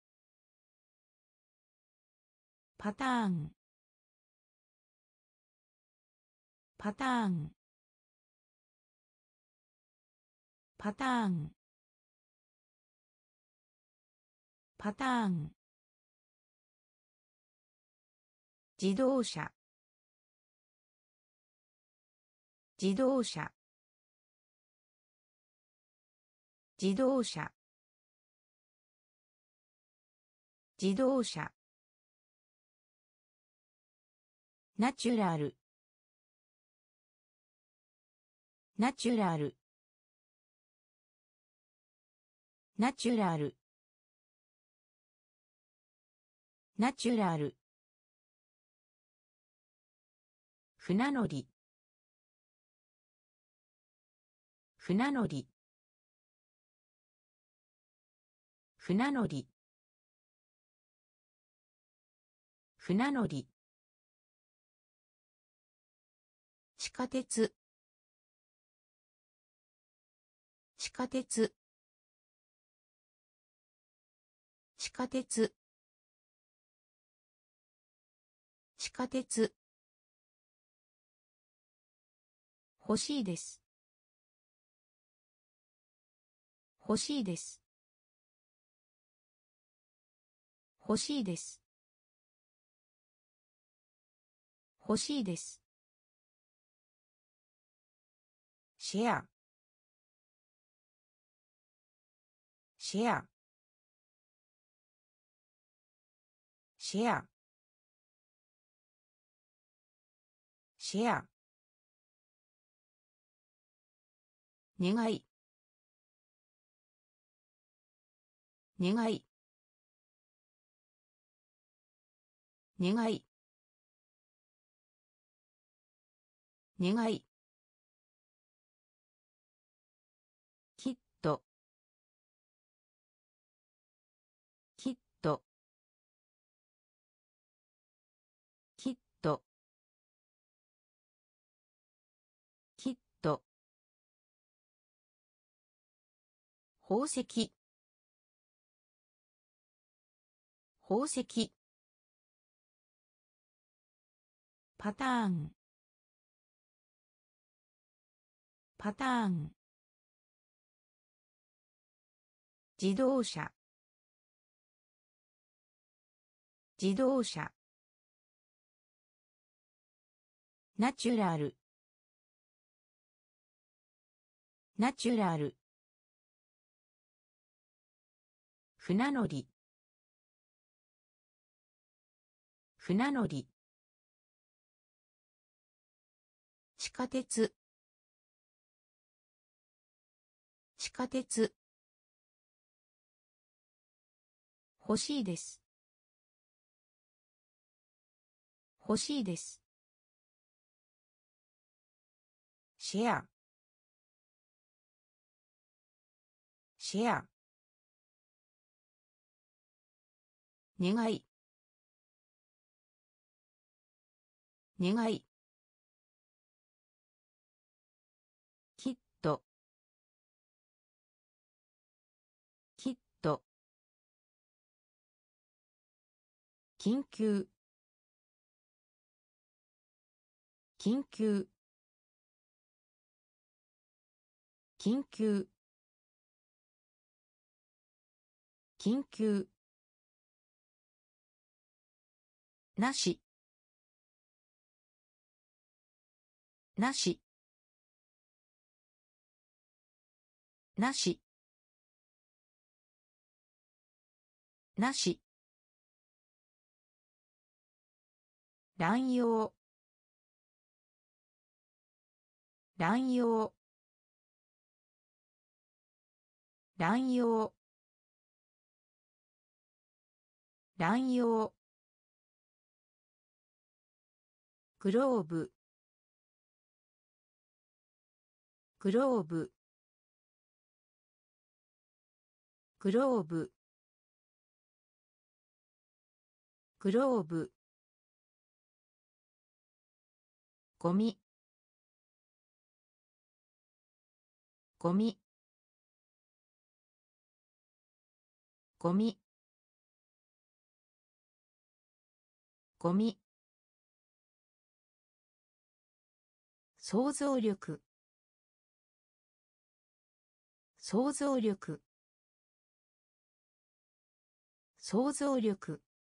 パターンパターンパターンパターン自動車自動車自動車自動車ナチュラルナチュラルナチュラルナチュラル。船乗り。船乗り。船乗り。船乗り。地下鉄。地下鉄。地下鉄。地下鉄。欲しいです。欲しいです。欲しいです。欲しいです。シェア。シェア。シェア。シェア。願い。願い。願い。願い。きっと。きっと。きっと。きっと。宝石。宝石。パターン。パターン。自動車。自動車。ナチュラル。ナチュラル。船乗り。船乗り。地下鉄。地下鉄。欲しいです。欲しいです。シェア。シェア。願い。願い。きっと。きっと。緊急。緊急。緊急。緊急。なし。なし。なし。なし。乱用。乱用。乱用。乱用。グローブ。グローブ。グローブ。グローブ。ゴミ。ゴミ。ゴミ。ゴミ。想像力。想像力。想像力。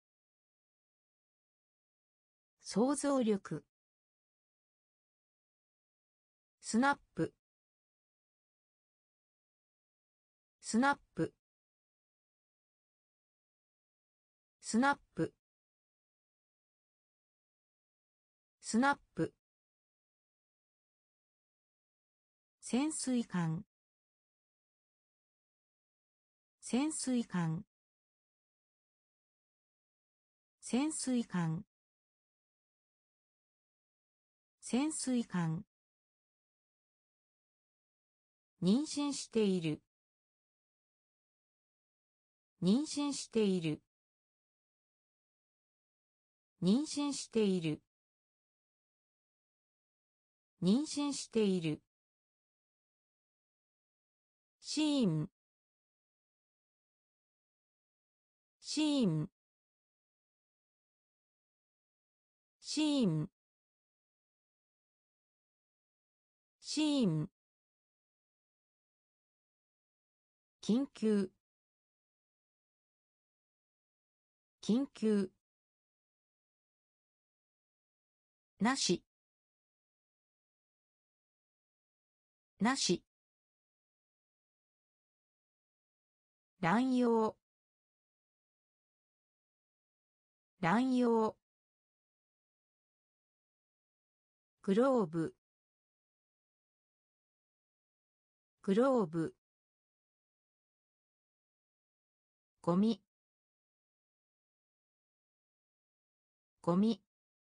想像力。スナップ。スナップ。スナップ。スナップ。潜水艦。潜水艦。 潜水艦潜水艦妊娠している妊娠している妊娠している妊娠しているシーンシーンシーンシーン緊急緊急なしなし乱用乱用グローブグローブゴミゴミ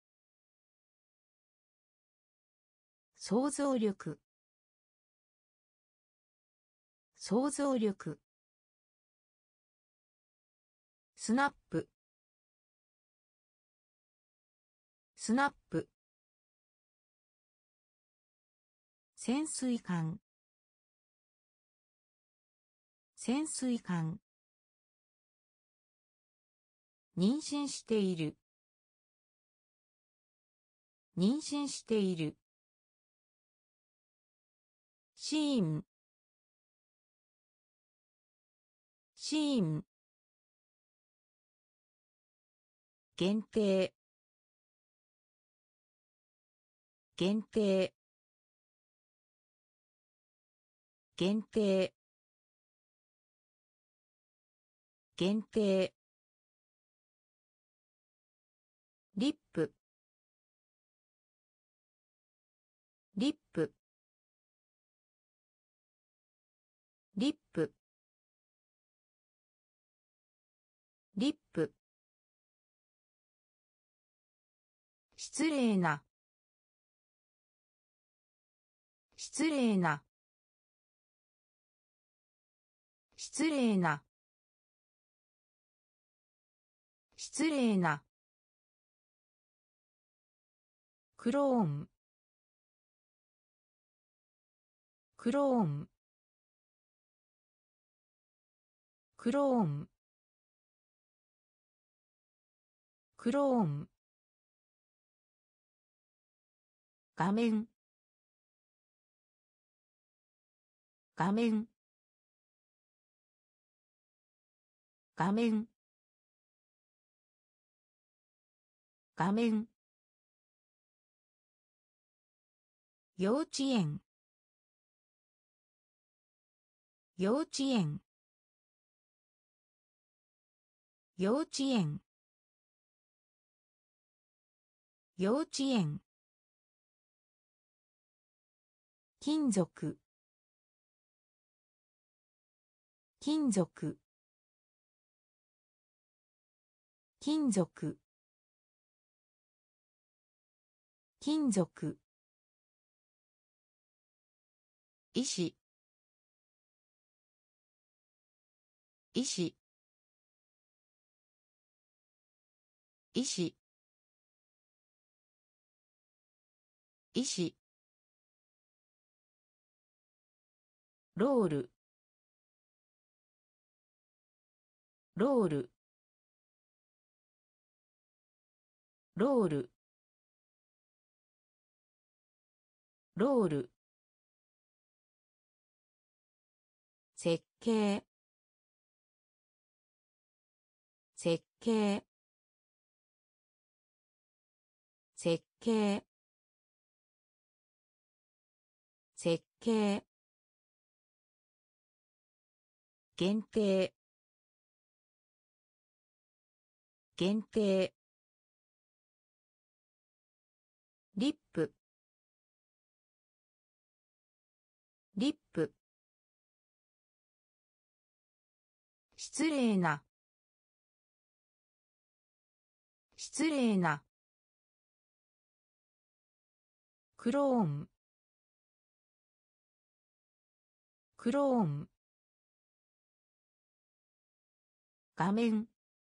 想像力想像力スナップスナップ潜水艦潜水艦妊娠している妊娠しているシーンシーン限定限定限定限定リップリップリップリップ失礼な失礼な失礼な失礼なクローンクローンクローンクローン画面画面画面画面幼稚園幼稚園幼稚園幼稚園金属金属金属金属医師医師医師医師ロールロールロールロール設計設計設計設計限定限定リップリップ失礼な失礼な。クローン。クローン。画面。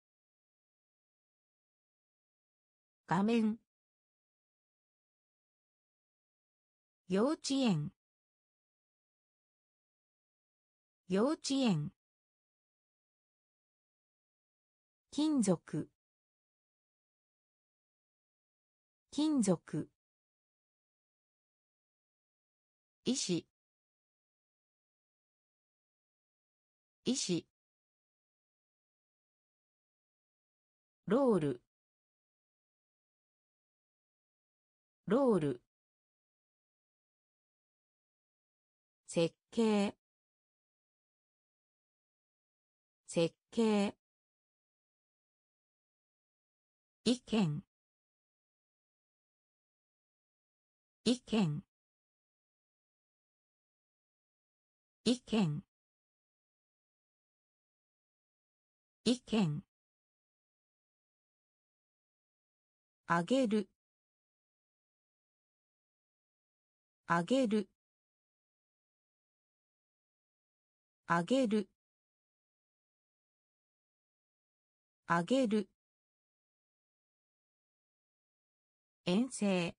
画面。幼稚園。幼稚園。金属。金属。医師。医師。ロール。ロール。設計。設計。意見。意見。意見。意見。あげる。あげる。あげる。あげる。遠征。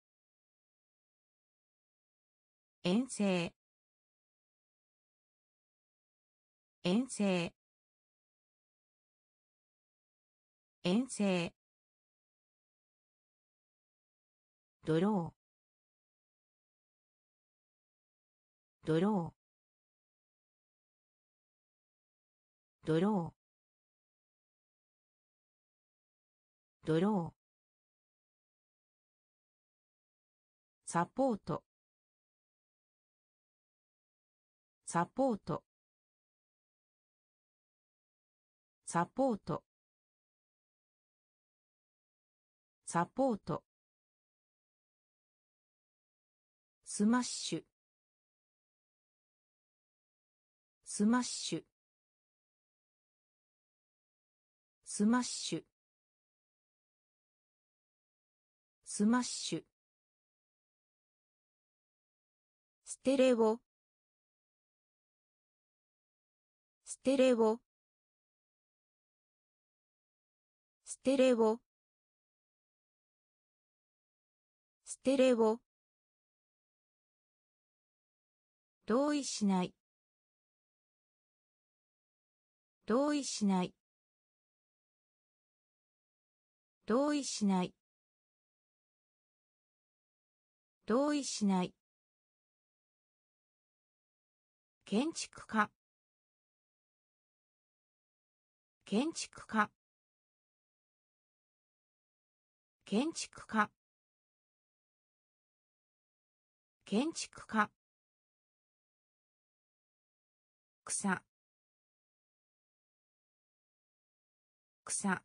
遠征。遠征。遠征。ドロー。ドロー。ドロー。ドロー。サポート。サポート。サポート。サポート。スマッシュ。スマッシュ。スマッシュ。スマッシュ。ステレオ。ステレオ。ステレオ。ステレオ。同意しない。同意しない。同意しない。同意しない。建築家。建築家。建築家。建築家。草。草。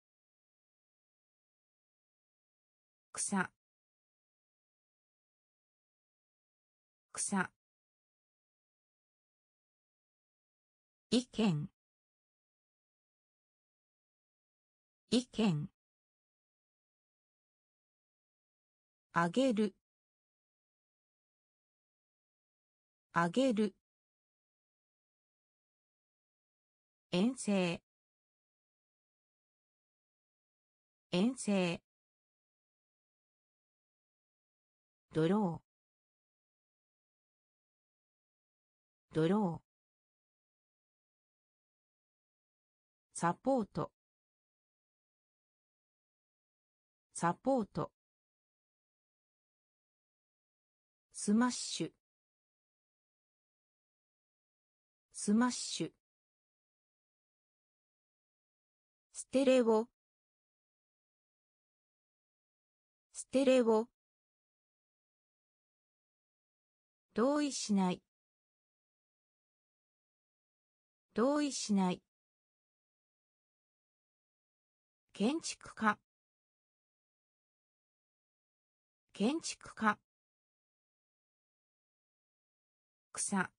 草。草。意見。意見。あげる。あげる。遠征。遠征。ドロー。ドロー。サポート。サポート。スマッシュ。スマッシュ。ステレオ。ステレオ。同意しない。同意しない。建築家。建築家。草。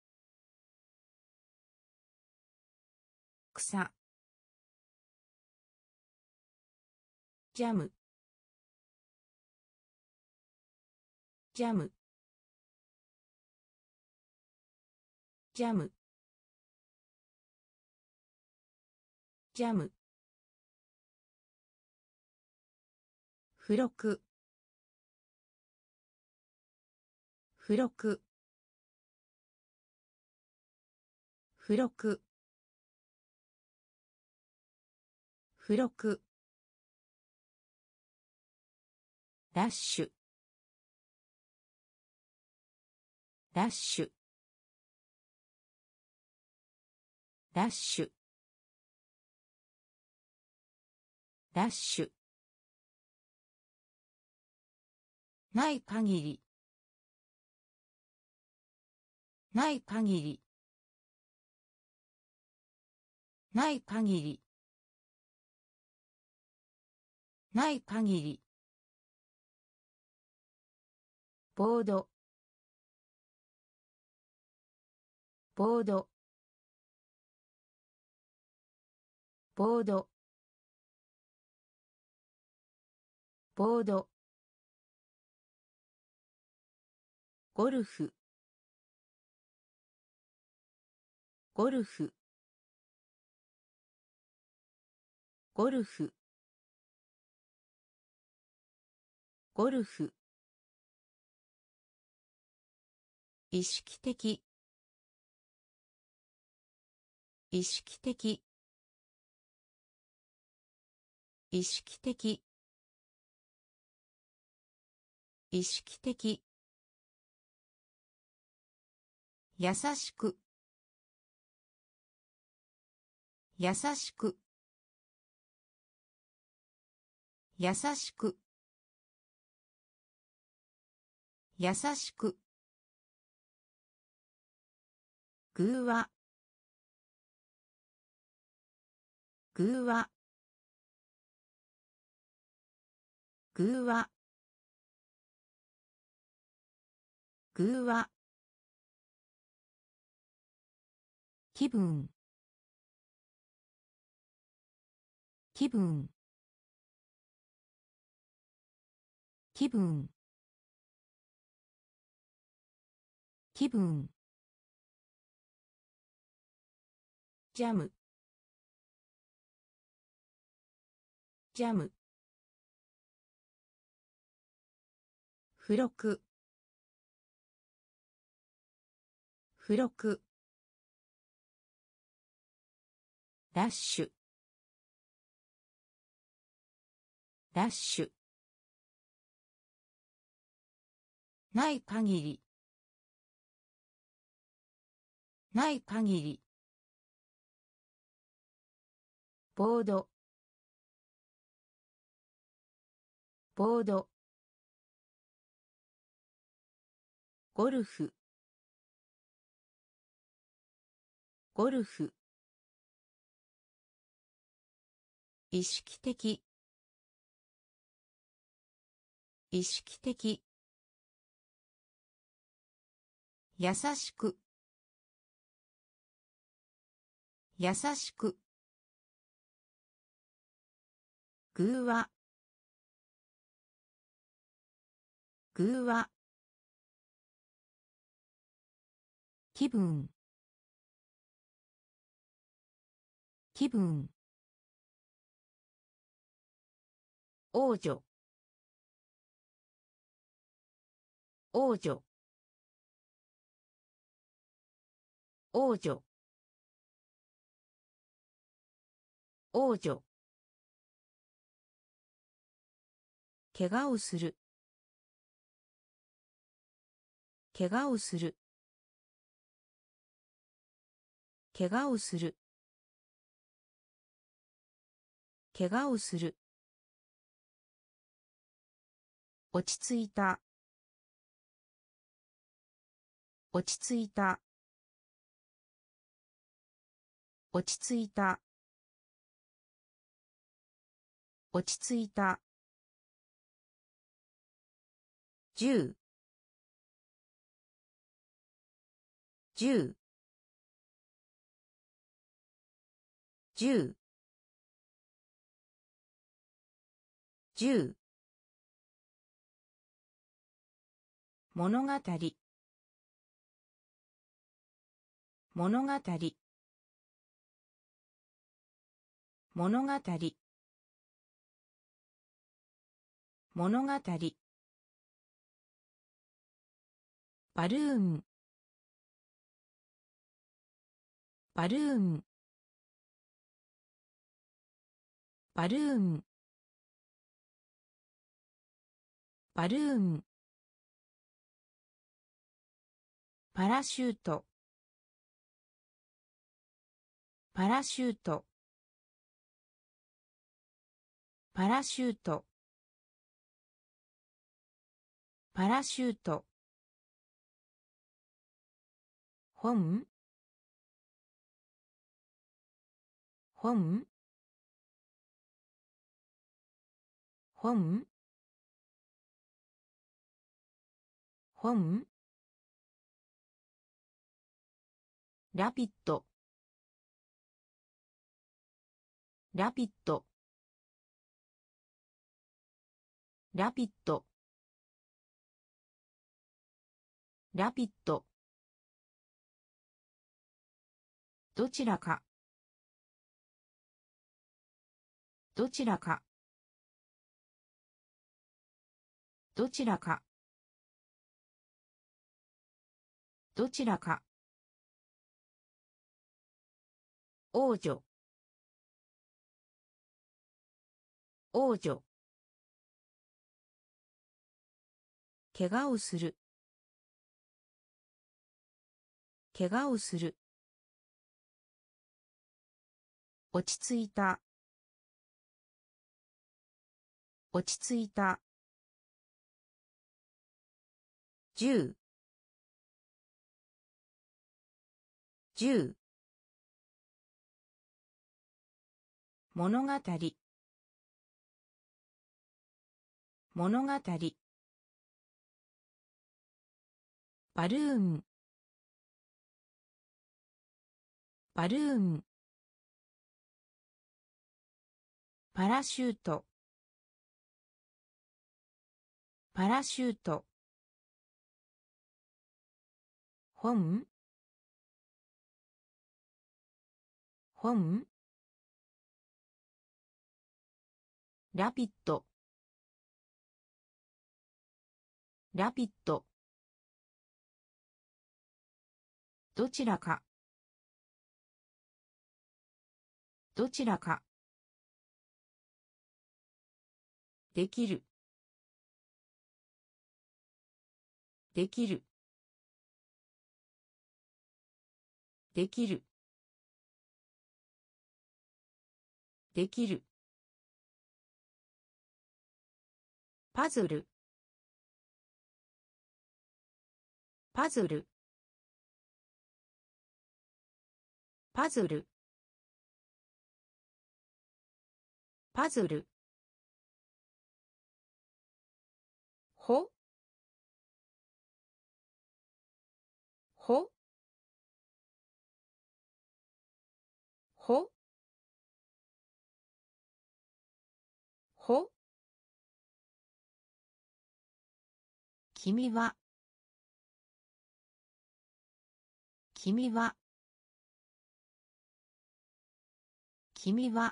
草。 ジャムジャムジャムジャム付録付録付録付録ラッシュラッシュラッシュラッシュない限りない限りない限りない限りボードボードボードボードゴルフゴルフゴルフゴルフ意識的意識的意識的意識的優しく優しく優しく優しくぐうわぐうわぐうわぐうわ気分気分気分気分ジャムジャム付録付録ラッシュラッシュない限りない限りボードボードゴルフゴルフ意識的意識的優しく優しくぐうわぐうわ気分気分王女王女王女王女怪我をする怪我をする怪我をする怪我をする落ち着いた落ち着いた落ち着いた落ち着いた十十十十物語物語物語物語バルーンバルーンバルーンバルーンパラシュートパラシュートパラシュートパラシュート本本本本ラピッドラピッドラピッドラピッドどちらかどちらかどちらかどちらか王女王女怪我をする怪我をする落ち着いた落ち着いた十十物語物語バルーンバルーンパラシュートパラシュート本本ラピッドラピッドどちらかどちらかできるできるできるできるパズルパズルパズルパズルほほほほ君は君は君は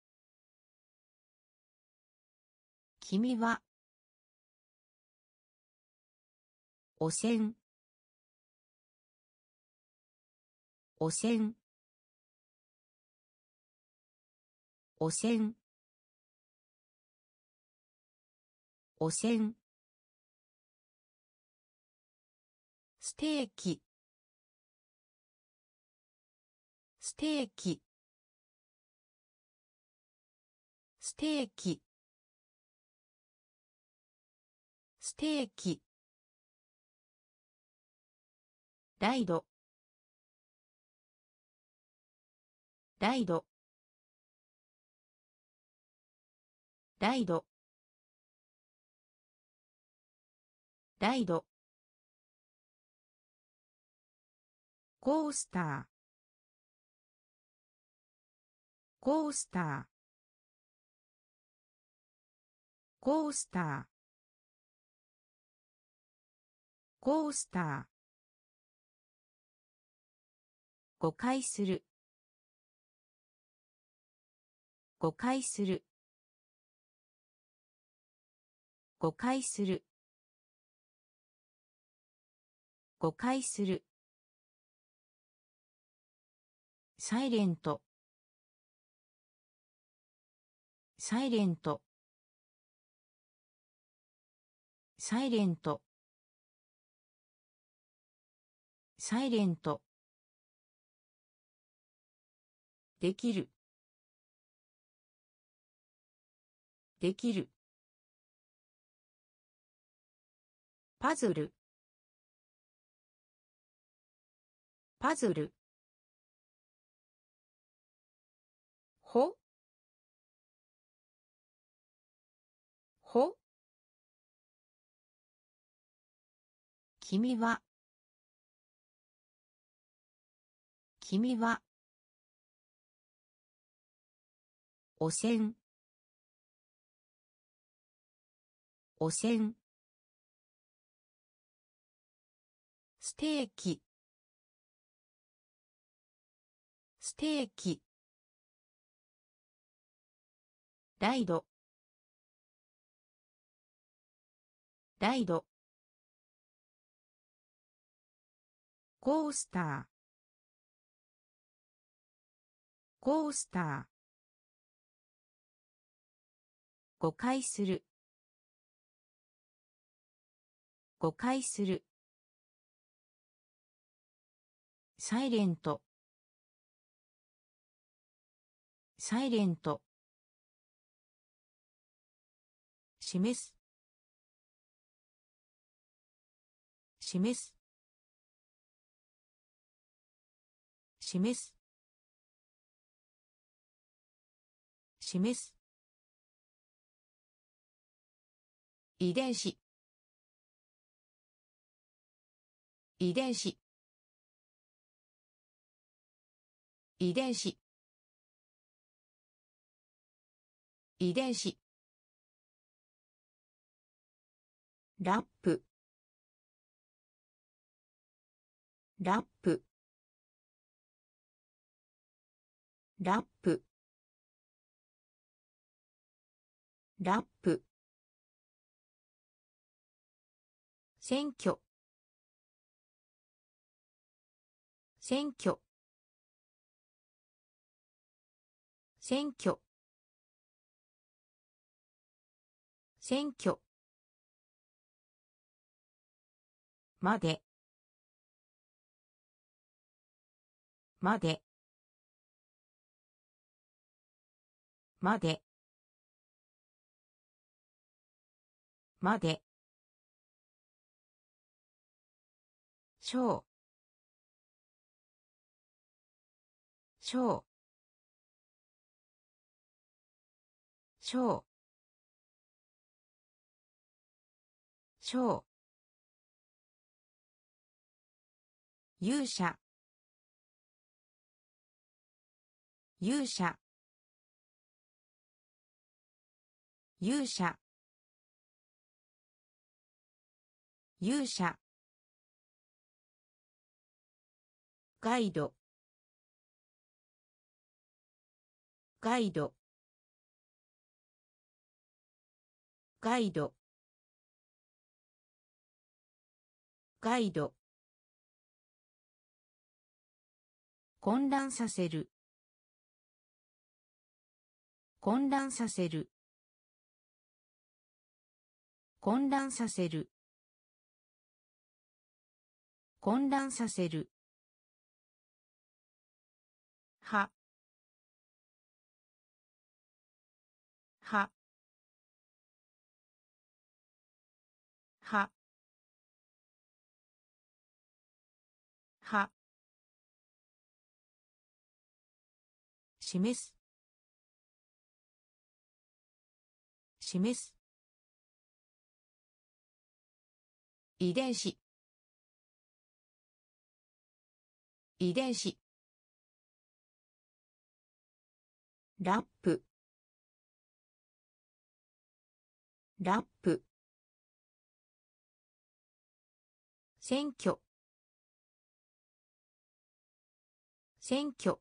君は汚染汚染汚染汚染ステーキステーキステーキステーキライドライドライドライドコースターコースターコースター、コースター、誤解する、誤解する、誤解する、誤解する、サイレント、サイレント、サイレント、サイレント、できる、できる、パズル、パズル、ほ、ほ、君は、君は、汚染、汚染、ステーキ、ステーキ、ライド、ライド、コースター、コースター、誤解する、誤解する、サイレント、サイレント、示す、示す、示す、示す、遺伝子、遺伝子、遺伝子、遺伝子、ラップ、ラップ、ラップ、ラップ、選挙、選挙、選挙、選挙、まで、まで、まで、まで、ショー、ショー、ショー、ショー、勇者、勇者、勇者、勇者、ガイド、ガイド、ガイド、ガイド、混乱させる、混乱させる、混乱させる、混乱させる、は、は、は、は、示す、示す、遺伝子、遺伝子、ラップ、 ラップ選挙選挙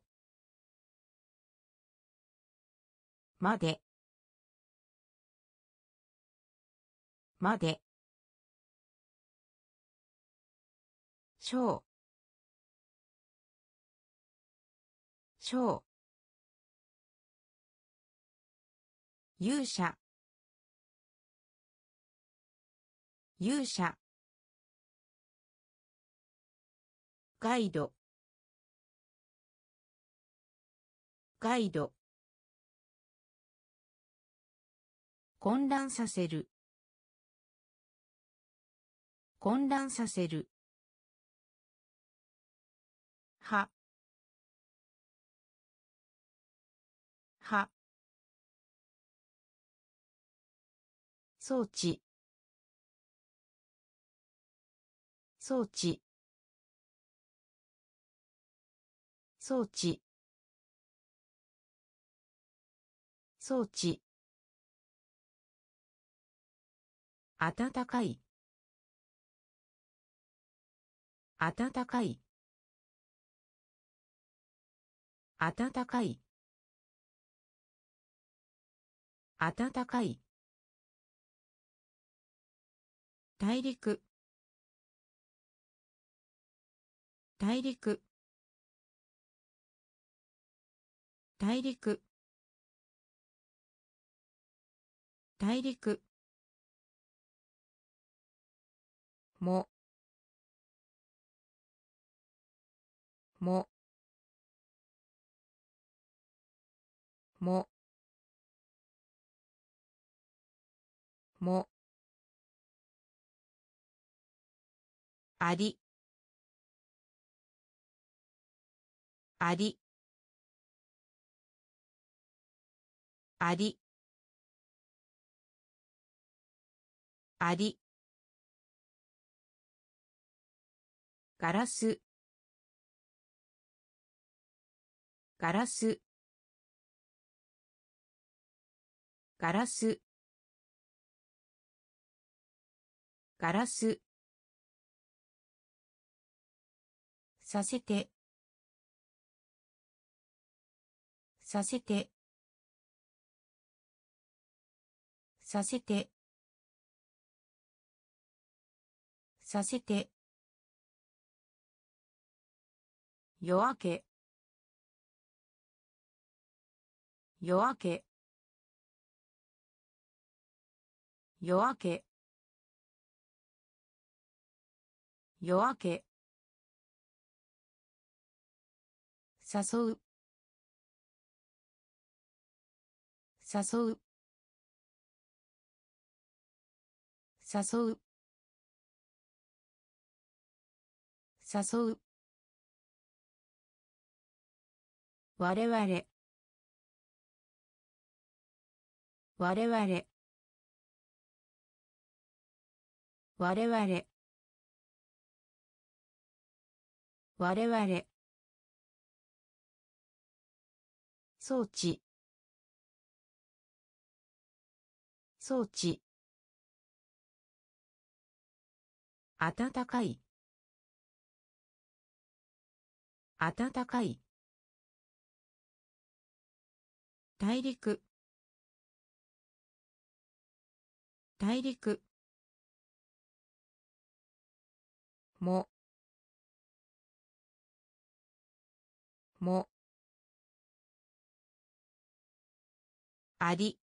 までまで小小勇者勇者ガイドガイド混乱させる混乱させるはは装置装置装置装置暖かい暖かい暖かい暖かい大陸大陸大陸大陸ももももありありありありガラスガラスガラスガラスさせてさせてさせてさせて夜明け夜明け夜明け夜明け誘う誘う誘う誘う我々我々我々我々装置装置暖かい暖かい大陸大陸ももあり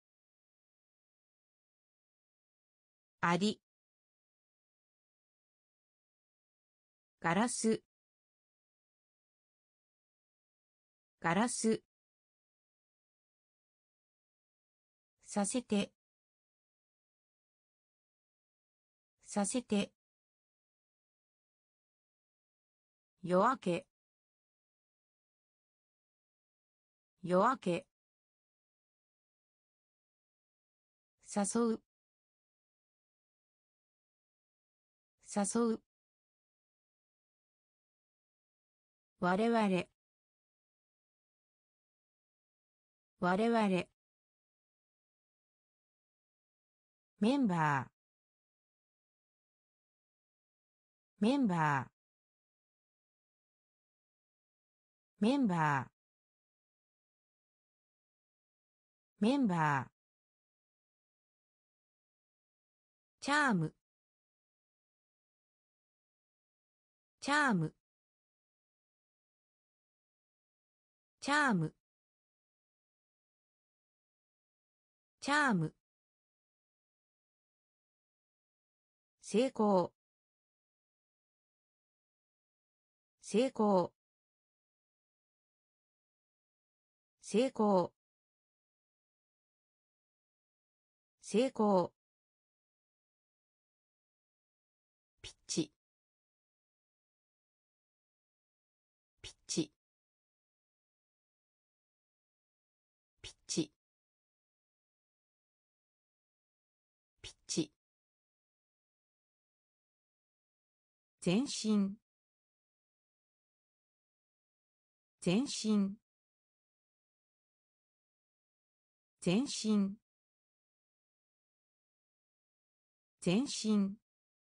ありガラスガラスさせてさせて夜明け夜明け誘う誘う我々我々 メンバーメンバーメンバーメンバーチャームチャームチャームチャーム成功成功成功成功ピッチピッチピッチピッチ全身全身全身全身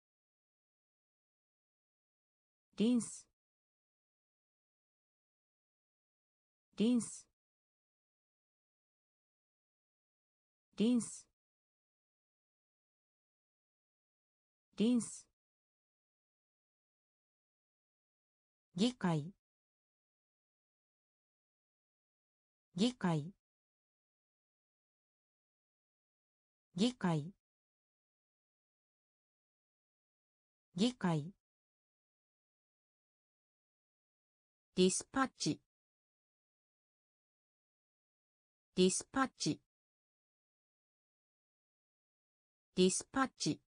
リンスリンスリンスリンス議会議会議会議会ディスパッチディスパッチディスパッチ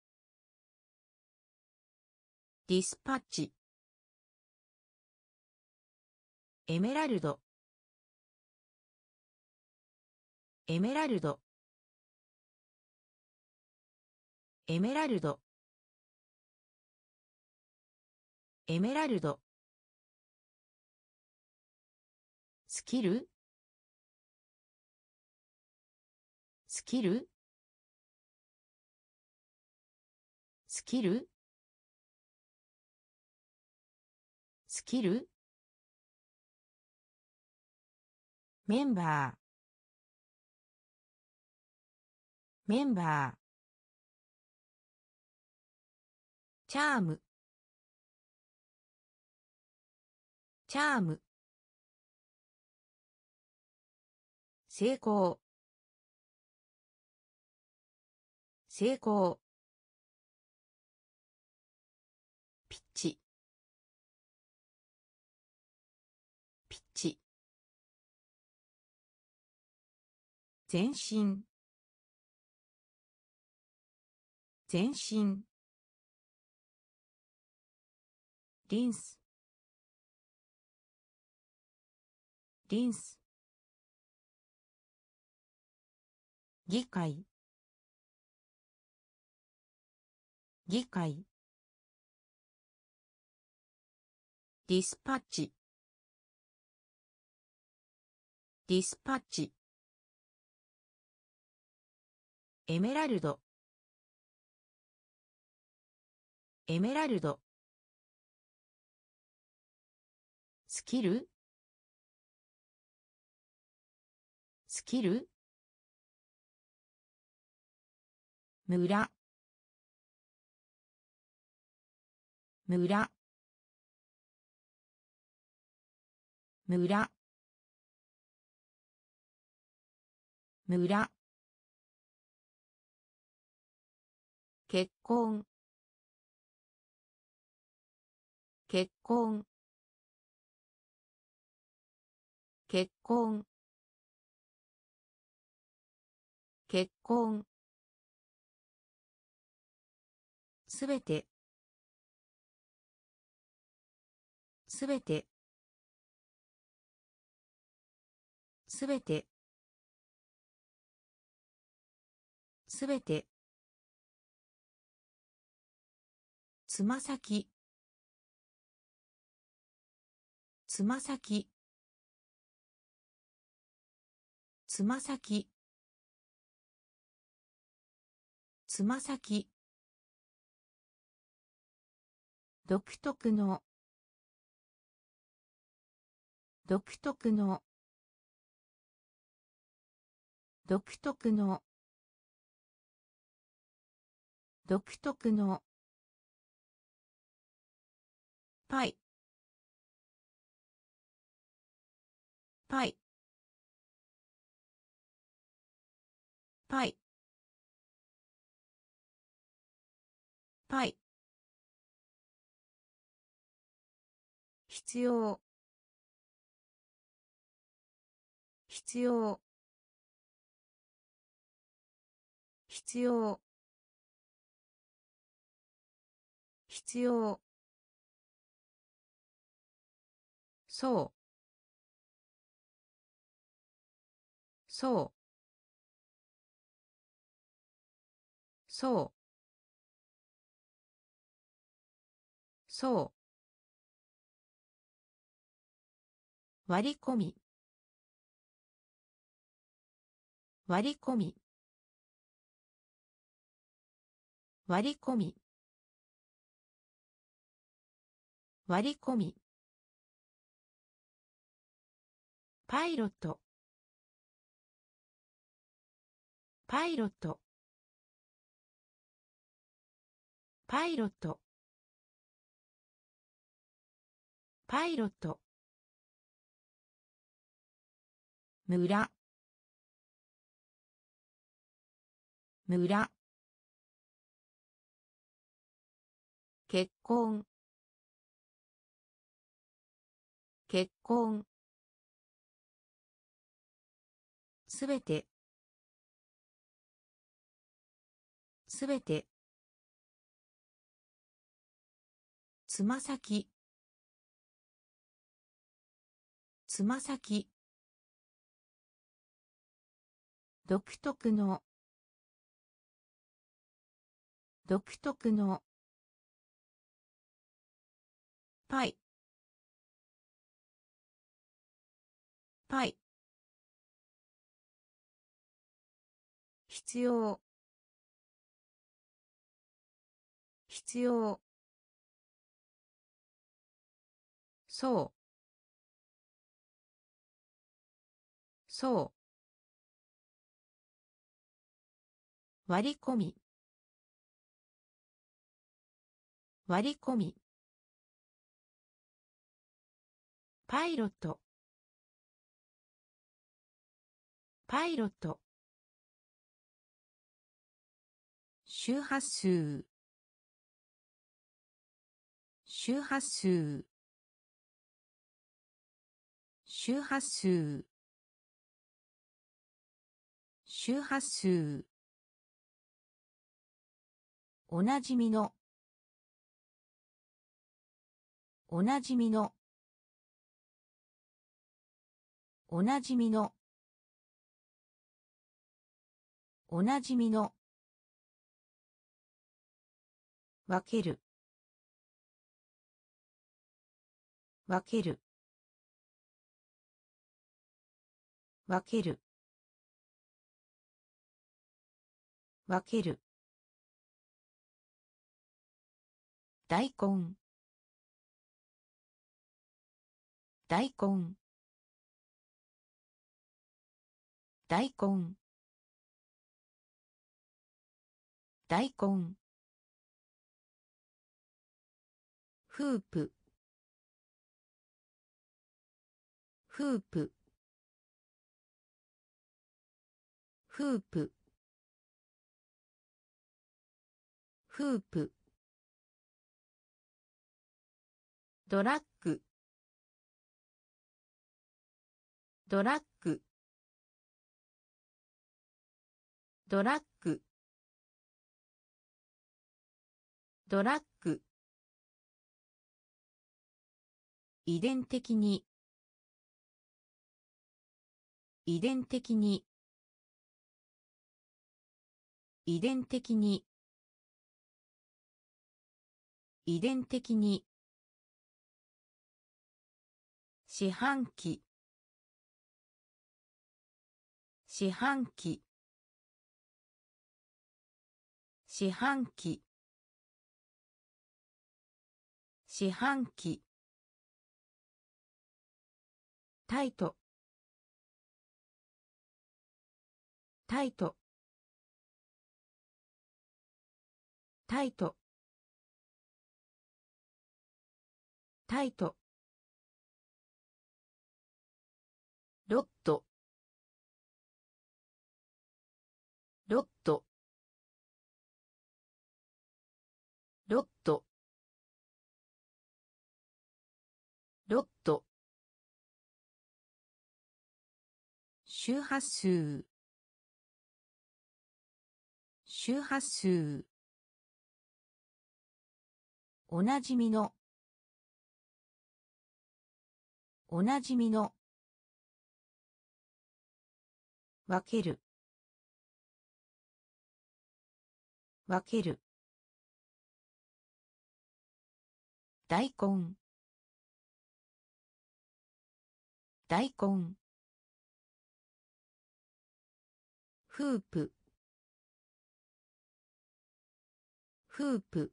ディスパッチエメラルドエメラルドエメラルドエメラルドスキルスキルスキルスキルメンバーメンバーチャームチャーム成功成功ピッチピッチ全身全身リンスリンス議会議会ディスパッチディスパッチエメラルドエメラルドスキルスキル村村村村結婚結婚結婚結婚すべてすべてすべてすべてつま先つま先つま先つま先、独特の独特の独特の独特のパイパイパイパイ必要必要必要必要そうそうそうそう割り込み割り込み割り込み割り込みパイロットパイロットパイロットパイロット村村結婚結婚すべてすべてつま先つま先独特の独特のパイパイ必要必要そうそう割り込み割り込みパイロットパイロット周波数周波数周波数周波数おなじみのおなじみのおなじみのおなじみの分ける分ける分ける分ける大根大根大根大根フープフープフープフープドラッグドラッグドラッグドラッグ遺伝的に遺伝的に遺伝的に遺伝的に四半期四半期四半期四半期タイトタイトタイトタイトロットロットロットロット周波数周波数おなじみのおなじみの分ける分ける大根大根フープフープ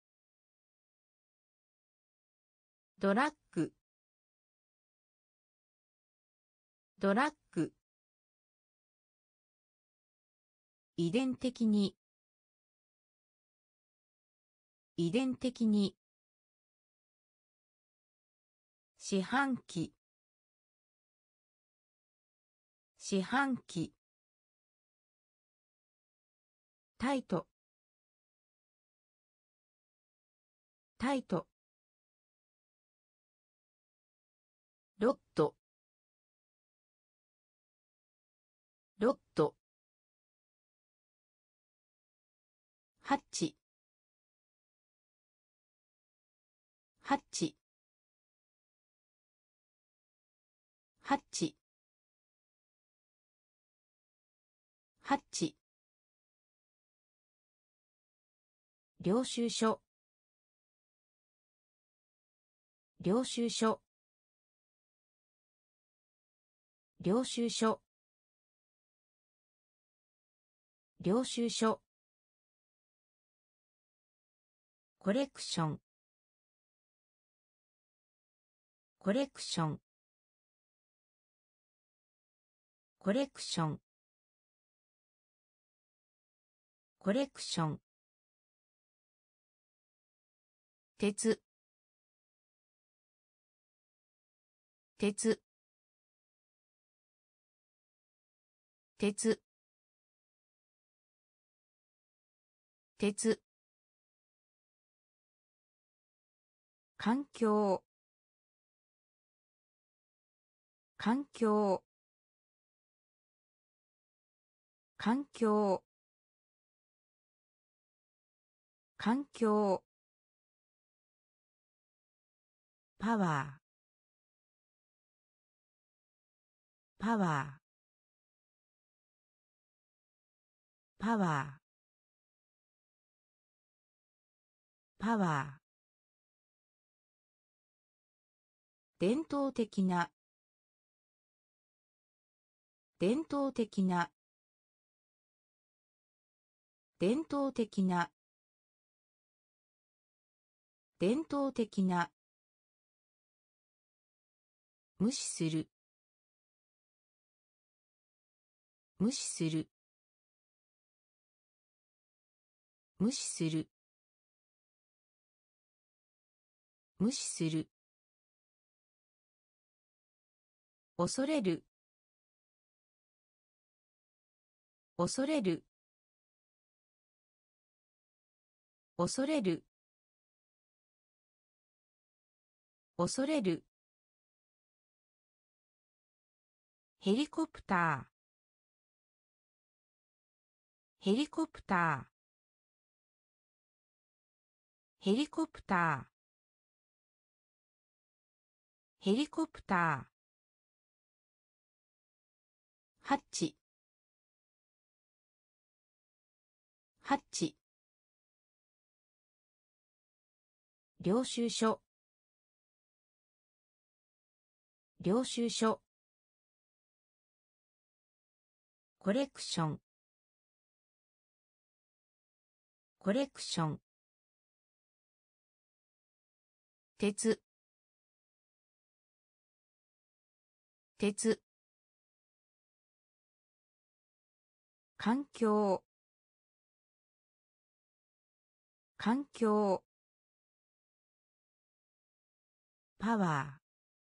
ドラッグドラッグ遺伝的に遺伝的に四半期四半期タイトタイトロットロットハッチハッチハッチハッチ領収書領収書領収書領収書コレクションコレクションコレクションコレクション鉄鉄鉄鉄環境環境環境環境パワーパワーパワーパワー伝統的な伝統的な伝統的な伝統的な無視する無視する無視する無視する恐れる恐れる恐れる恐れるヘリコプターヘリコプターヘリコプターヘリコプターハッチハッチ領収書領収書コレクションコレクション、鉄、鉄、環境、環境、パワー、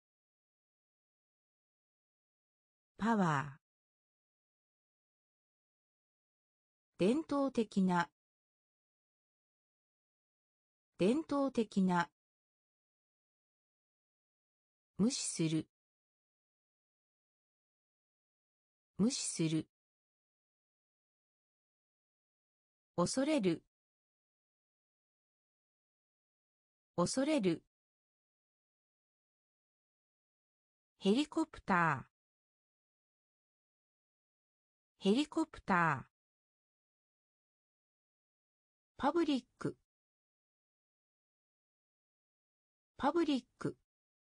パワー、伝統的な、伝統的な、無視する、無視する、恐れる、恐れる、ヘリコプター、ヘリコプター、パブリック、パブリック、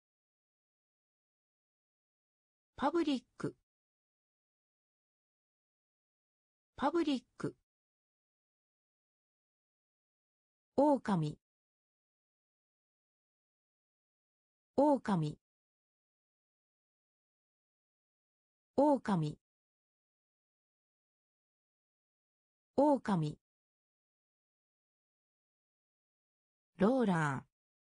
パブリック、パブリック、狼、狼、狼、狼、ローラー、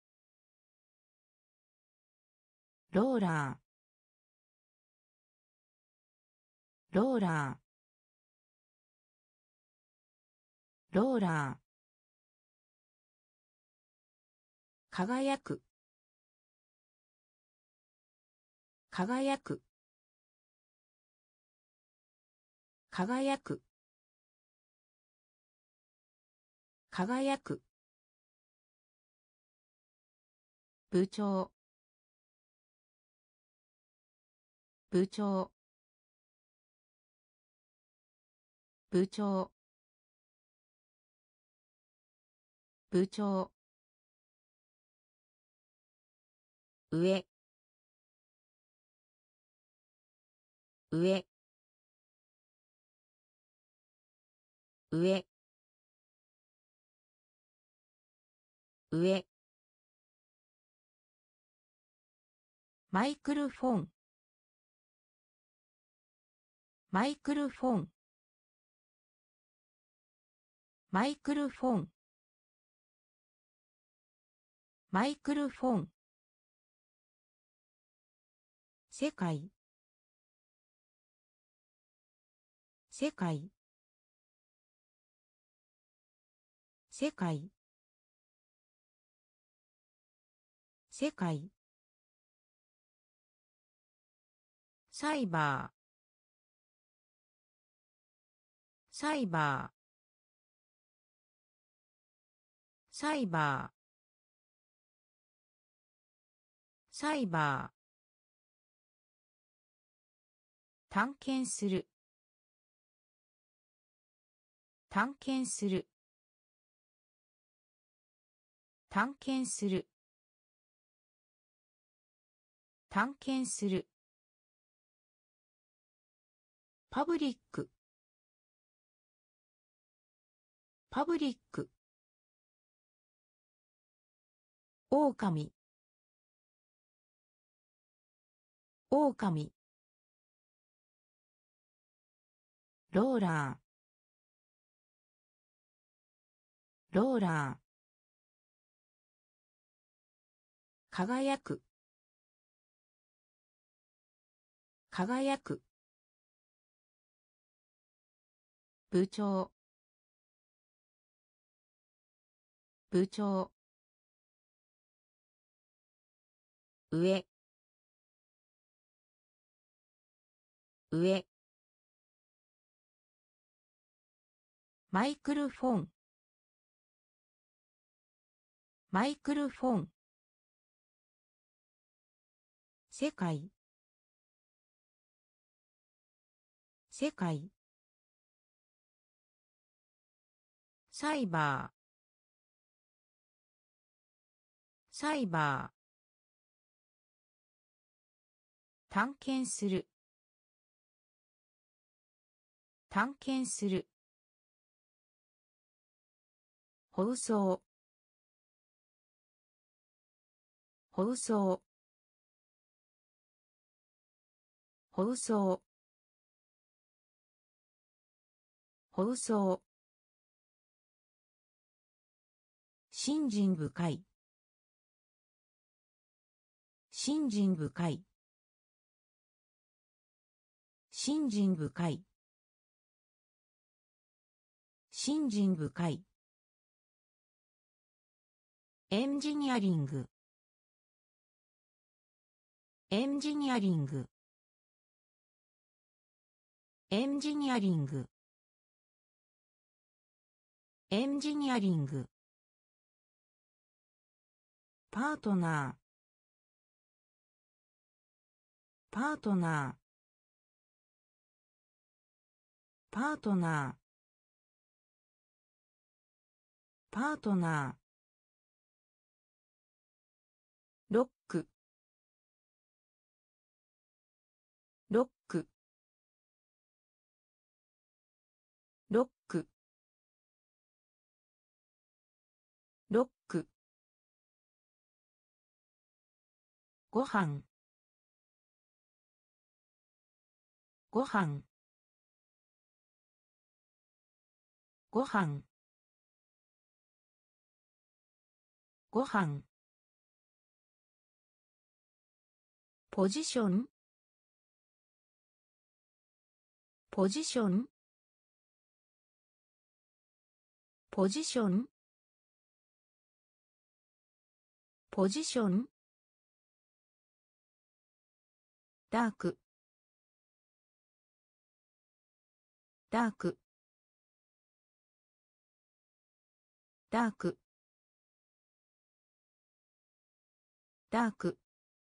ローラー、ローラー、ローラー、輝く、輝く、輝く、輝く、部長、部長、部長、部長、上、上、上、上、マイクロフォン、マイクロフォン、マイクロフォン、マイクロフォン、世界、世界、世界、世界、サイバー、サイバー、サイバー、サイバー、探検する、探検する、探検する、探検する、パブリック、パブリック、狼、狼、ローラー、ローラー、輝く、輝く、部長、部長、上、上、マイクロフォン、マイクロフォン、世界、世界、サイバー、サイバー、探検する、探検する、 放送放送放送放送信心深い信心深い信心深い信心深いエンジニアリングエンジニアリングエンジニアリングエンジニアリングパートナーパートナーパートナーパートナーロックロックロックロックご飯ご飯ご飯ご飯ポジションポジションポジションポジションダークダークダークダーク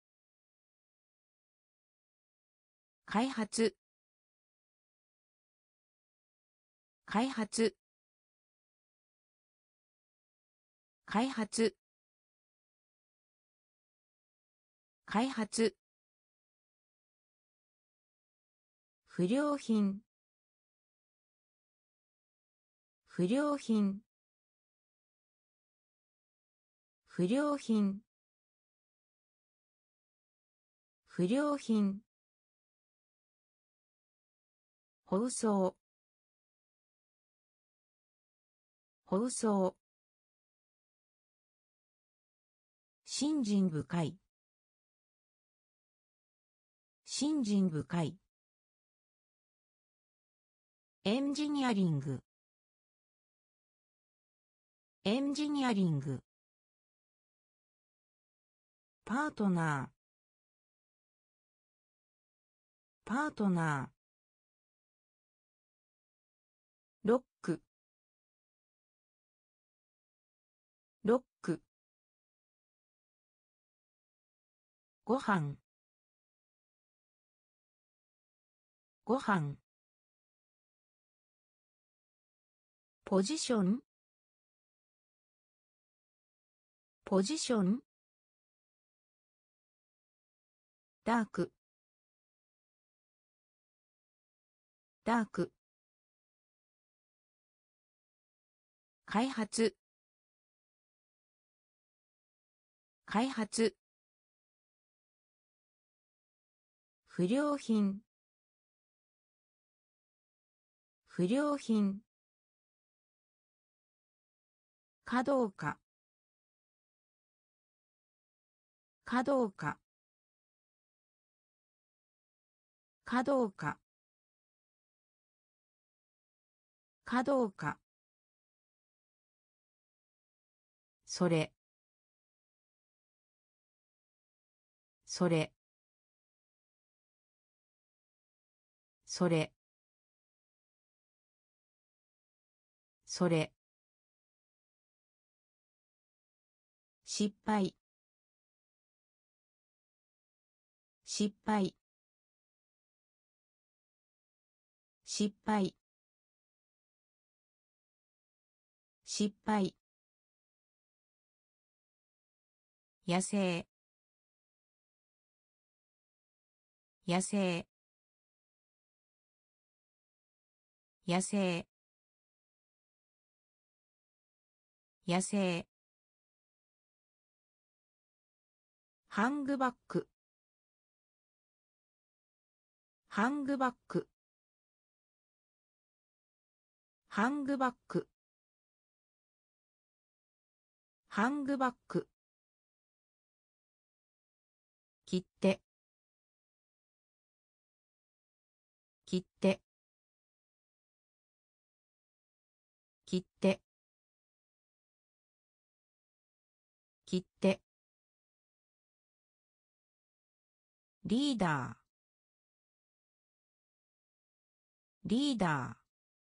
開発開発開発開発不良品不良品不良品不良品放送放送信心深い信心深いエンジニアリングエンジニアリングパートナーパートナーロックロックご飯ご飯ポジションポジションダークダーク開発開発不良品不良品かどうかかどうかかどうかかどうかそれそれそれそれ失敗失敗失敗失敗野生野生野生野生ハングバッグハングバッグハングバッグハングバッグ切って切って切って切ってリーダーリーダー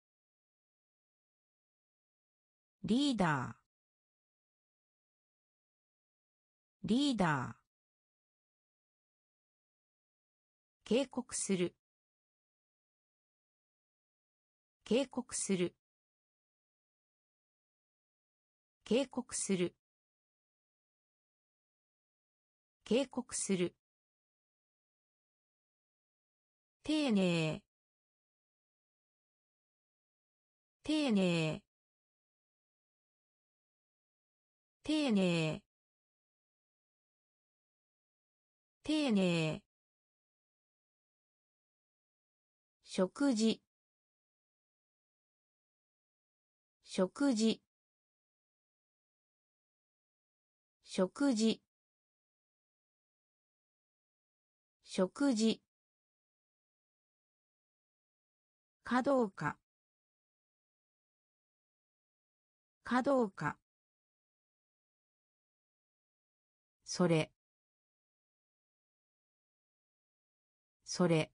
リーダーリーダー警告する警告する警告する警告する丁寧丁寧丁寧丁寧食事食事食事食事かどうかかどうかそれそれ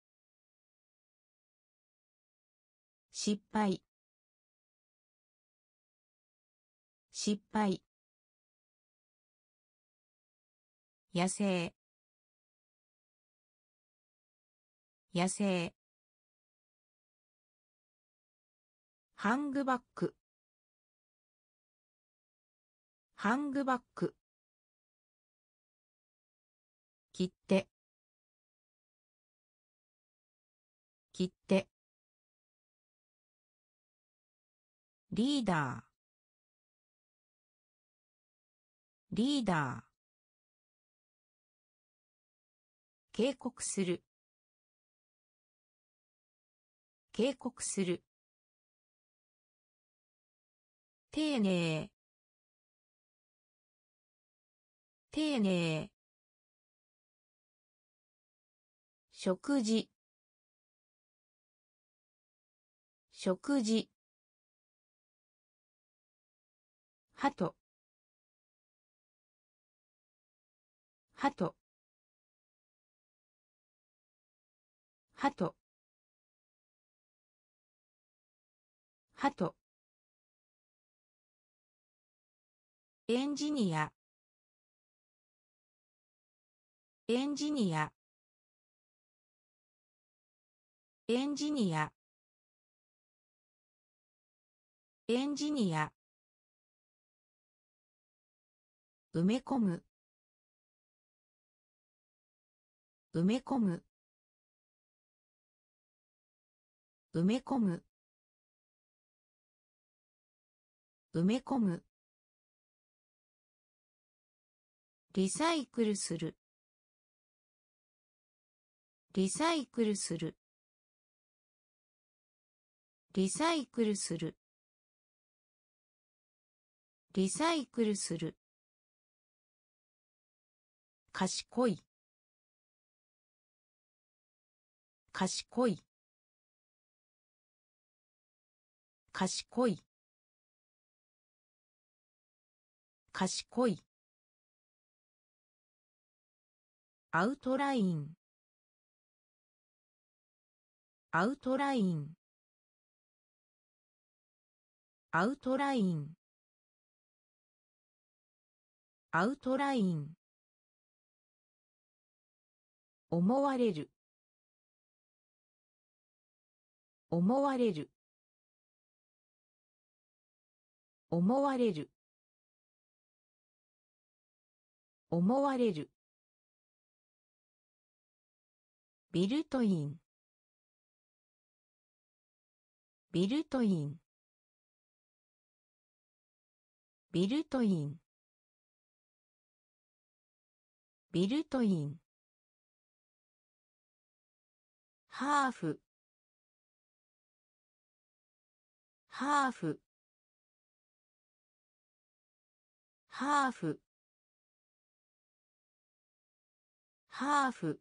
失敗失敗野生野生ハングバッグハングバッグ切って切ってリーダーリーダー警告する警告する丁寧丁寧食事食事はとはとはとはとエンジニアエンジニアエンジニアエンジニア埋め込む埋め込む埋め込む埋め込むリサイクルするリサイクルするリサイクルするリサイクルする賢い賢い賢い賢いアウトラインアウトラインアウトラインアウトライン思われる思われる思われる思われるビルトインビルトインビルトイン、ビルトイン。ハーフ、ハーフ、ハーフ、ハーフ。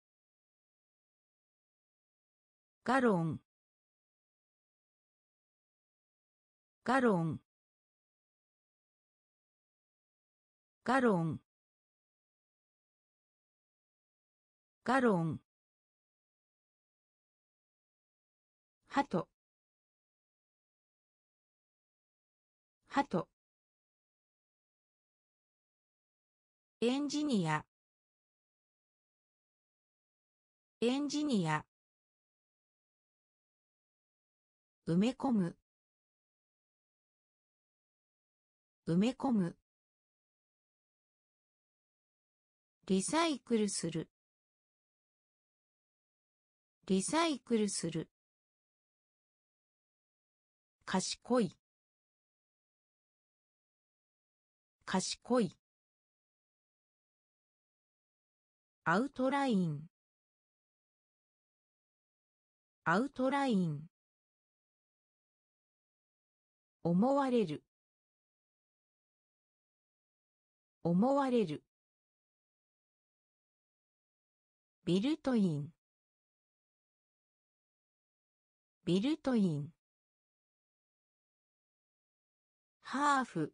ガロン、ガロン、ガロン、ガロン。ハト、ハト。エンジニア、エンジニア。埋め込む、埋め込む。リサイクルする、リサイクルする。賢い、賢い。アウトライン、アウトライン。思われる、思われる。ビルトイン、ビルトイン。ハーフ、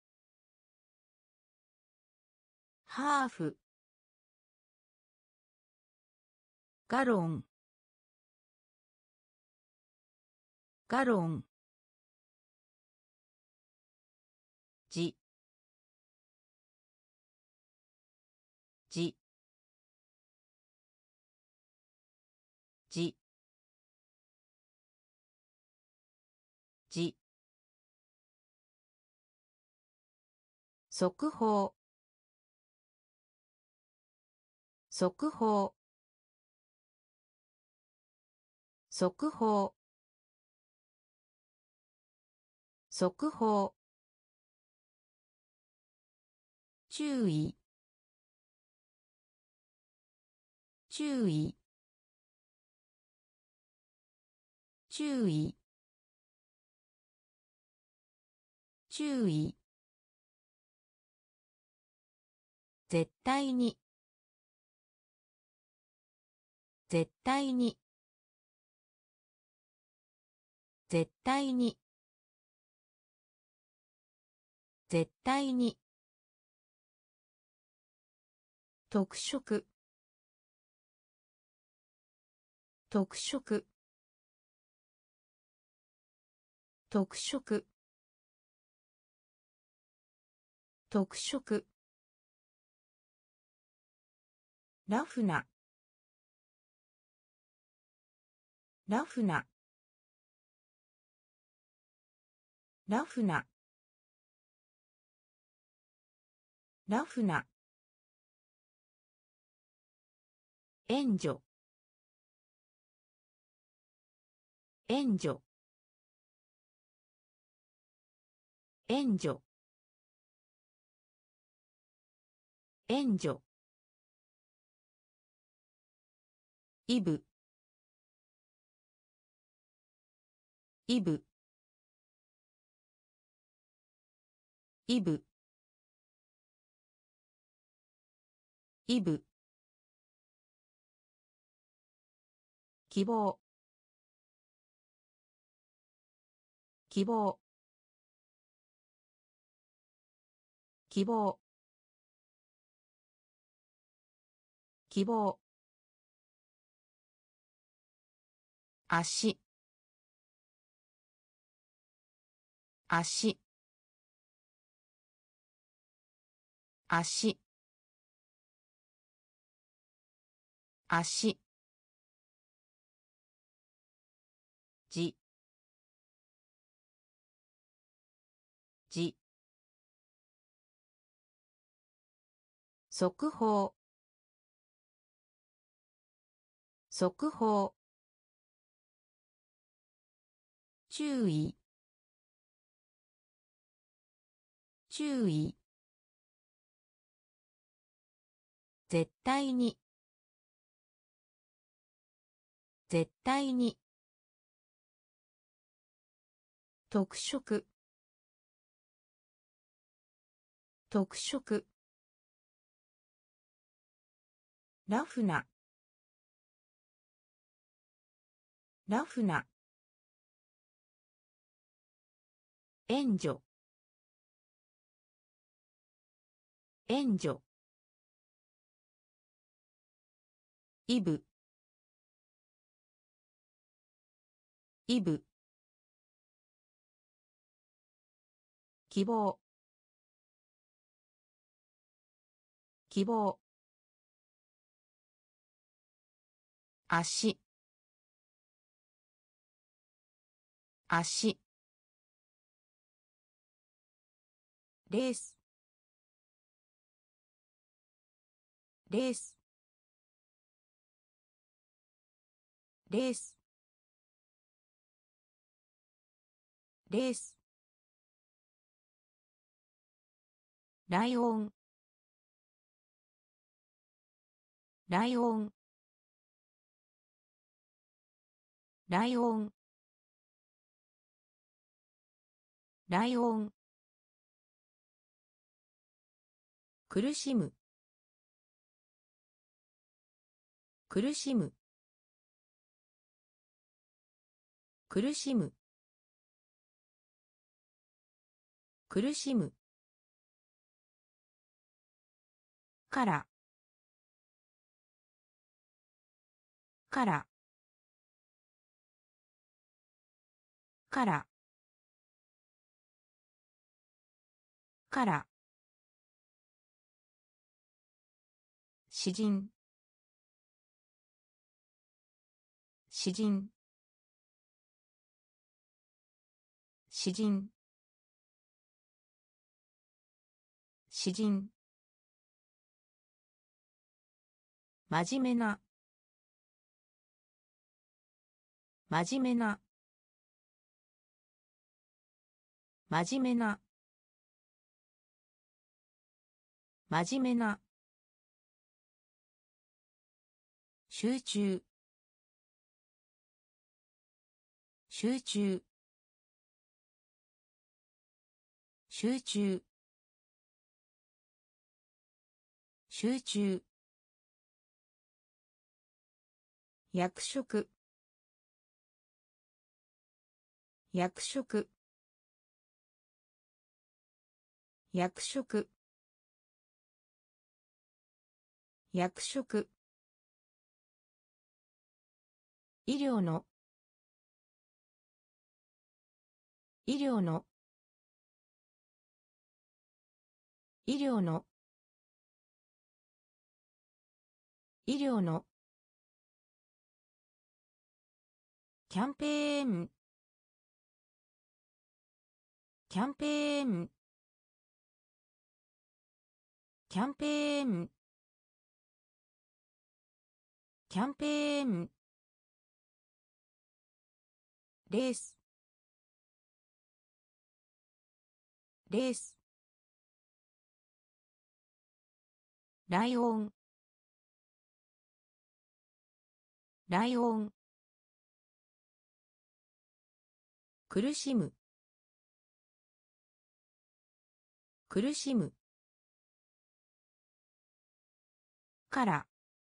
ハーフ。ガロン、ガロン。じ、じ、じ、じ。速報、速報、速報、速報。注意、注意、注意、注意。絶対に、絶対に、絶対に、絶対に。特色、特色、特色、特色。ラフな、ラフな、ラフな、ラフな。援助、援助、援助、援助。イブ、イブ、イブ、イブ。希望、希望、希望、希望。足、足、足、足。じ、じ。速報、速報。注意、 注意、絶対に、絶対に、特色、特色、ラフな、ラフな、援助、援助、イブ、イブ、希望、希望、足、足、レース、レース、レース、レース、ライオン、ライオン、ライオン、ライオン、苦しむ、苦しむ、苦しむ、苦しむ、から、から、から、から、詩人、詩人、詩人、詩人、真面目な、真面目な、真面目な、真面目な、集中、集中、集中、集中、役職、役職、役職、役職、医療の、医療の、医療の、医療の、キャンペーン、キャンペーン、キャンペーン、キャンペーン、レース、レース、ライオン、ライオン、苦しむ、苦しむ、から、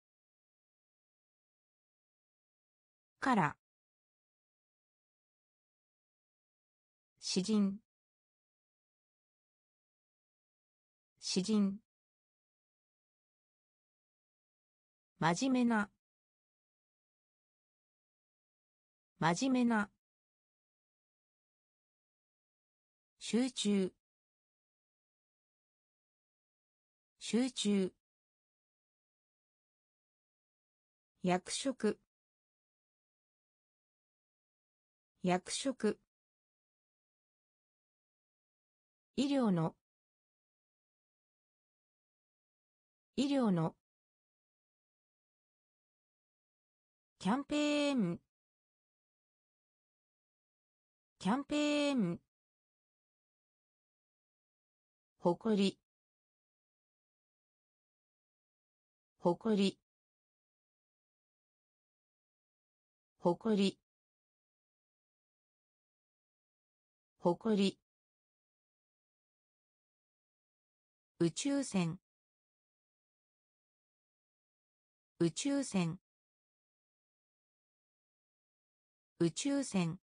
から、詩人、詩人、真面目な、真面目な、集中、集中、役職、役職、医療の、医療の、キャンペーン、キャンペーン、 誇り誇り誇り誇り宇宙船宇宙船宇宙船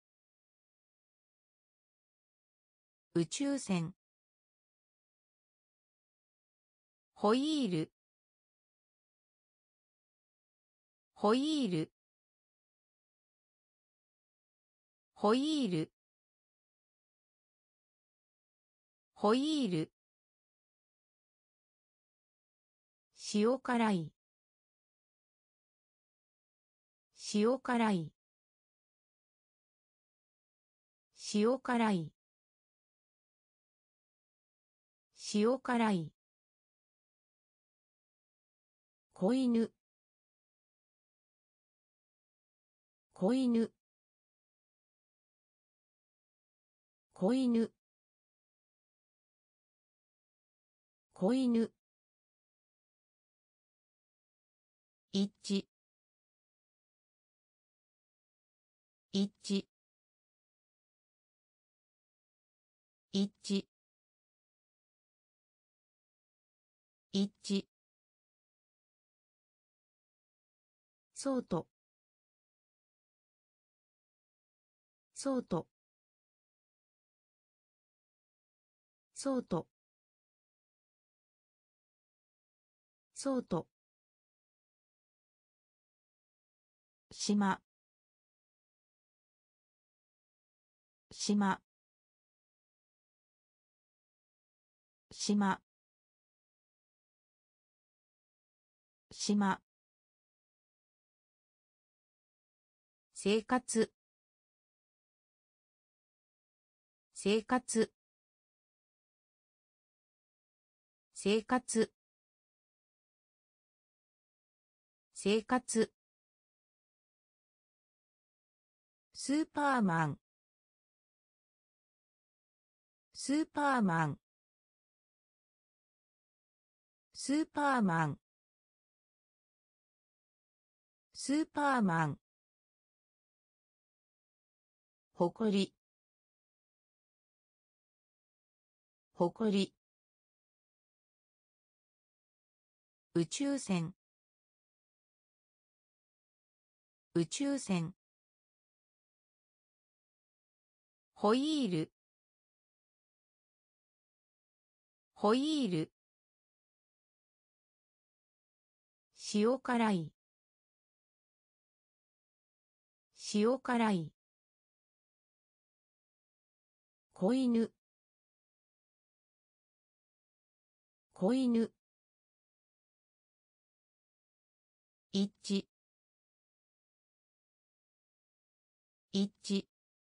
宇宙船ホイールホイールホイールホイール塩辛い塩辛い塩辛い塩辛い子犬子犬子犬子犬一致一致一致一致そうとそうとそうとそうと島島島島生活生活生活生活スーパーマンスーパーマンスーパーマンスーパーマン誇り誇り宇宙船宇宙船ホイールホイール塩辛い塩辛い子犬子犬一致一致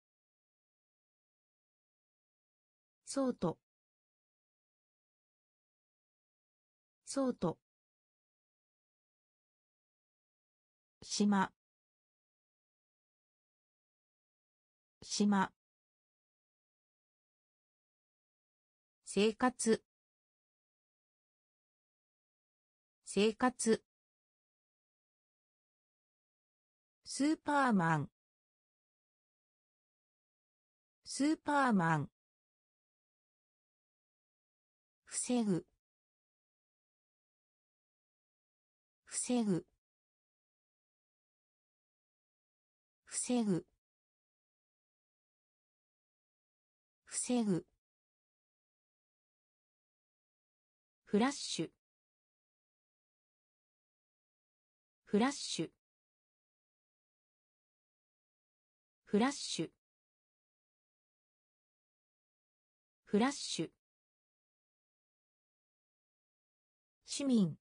そうとそうと島島生活生活スーパーマンスーパーマン防ぐ防ぐ防ぐ防ぐフラッシュフラッシュフラッシュフラッシュ市民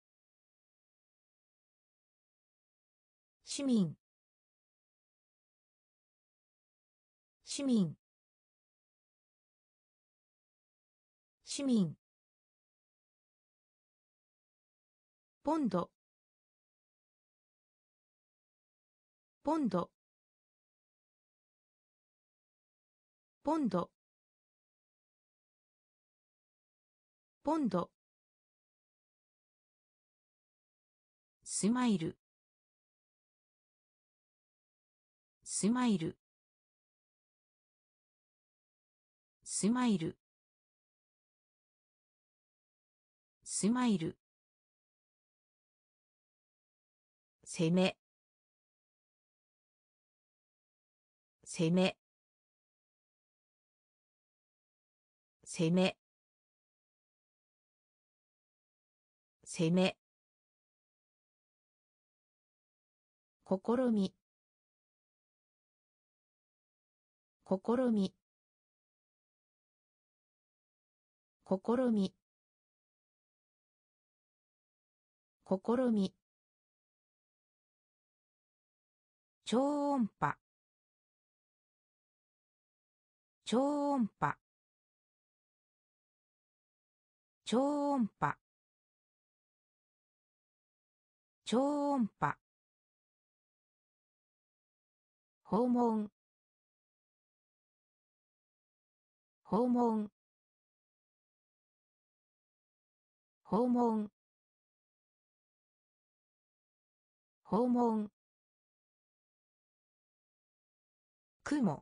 市民市民市民ポンドポンドポンドポンドスマイルスマイルスマイルスマイル攻め攻め攻め攻め試み試み試み試み超音波超音波超音波超音波訪問訪問訪問訪問雲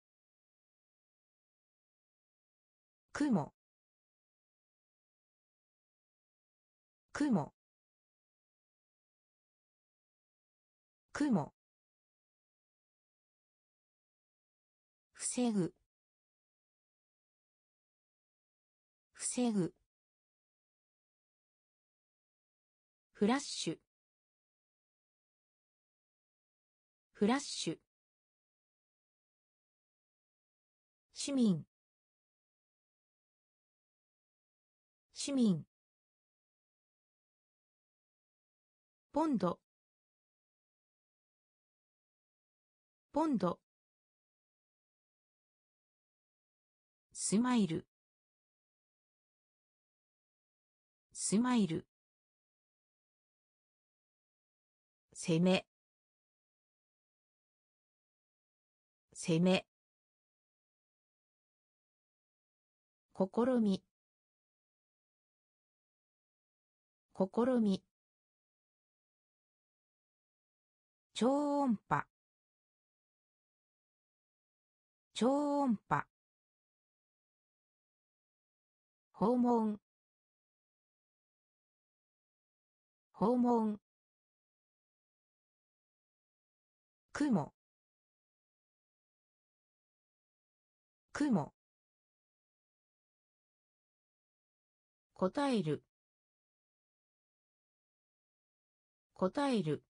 雲雲雲防ぐ防ぐフラッシュフラッシュ市民市民ポンドポンドスマイルスマイル攻め攻め試み試み超音波超音波訪問訪問雲雲答える答える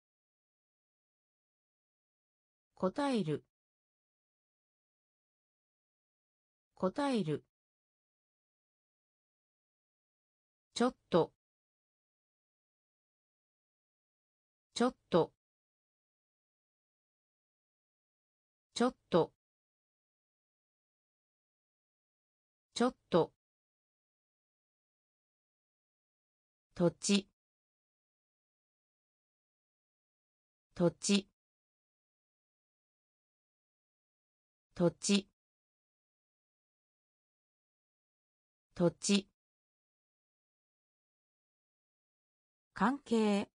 答える答えるちょっとちょっとちょっとちょっと土地土地土地土地関係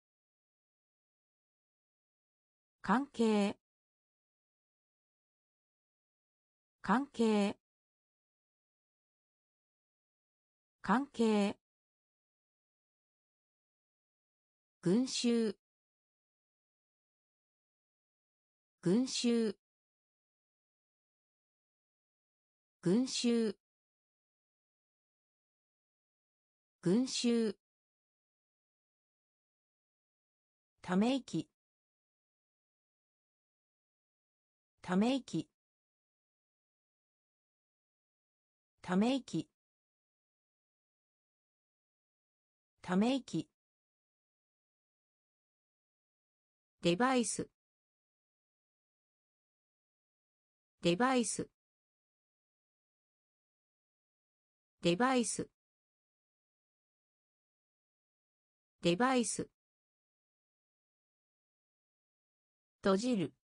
関係関係関係群衆群衆群衆群衆ため息ため息ため息ため息デバイスデバイスデバイスデバイス閉じる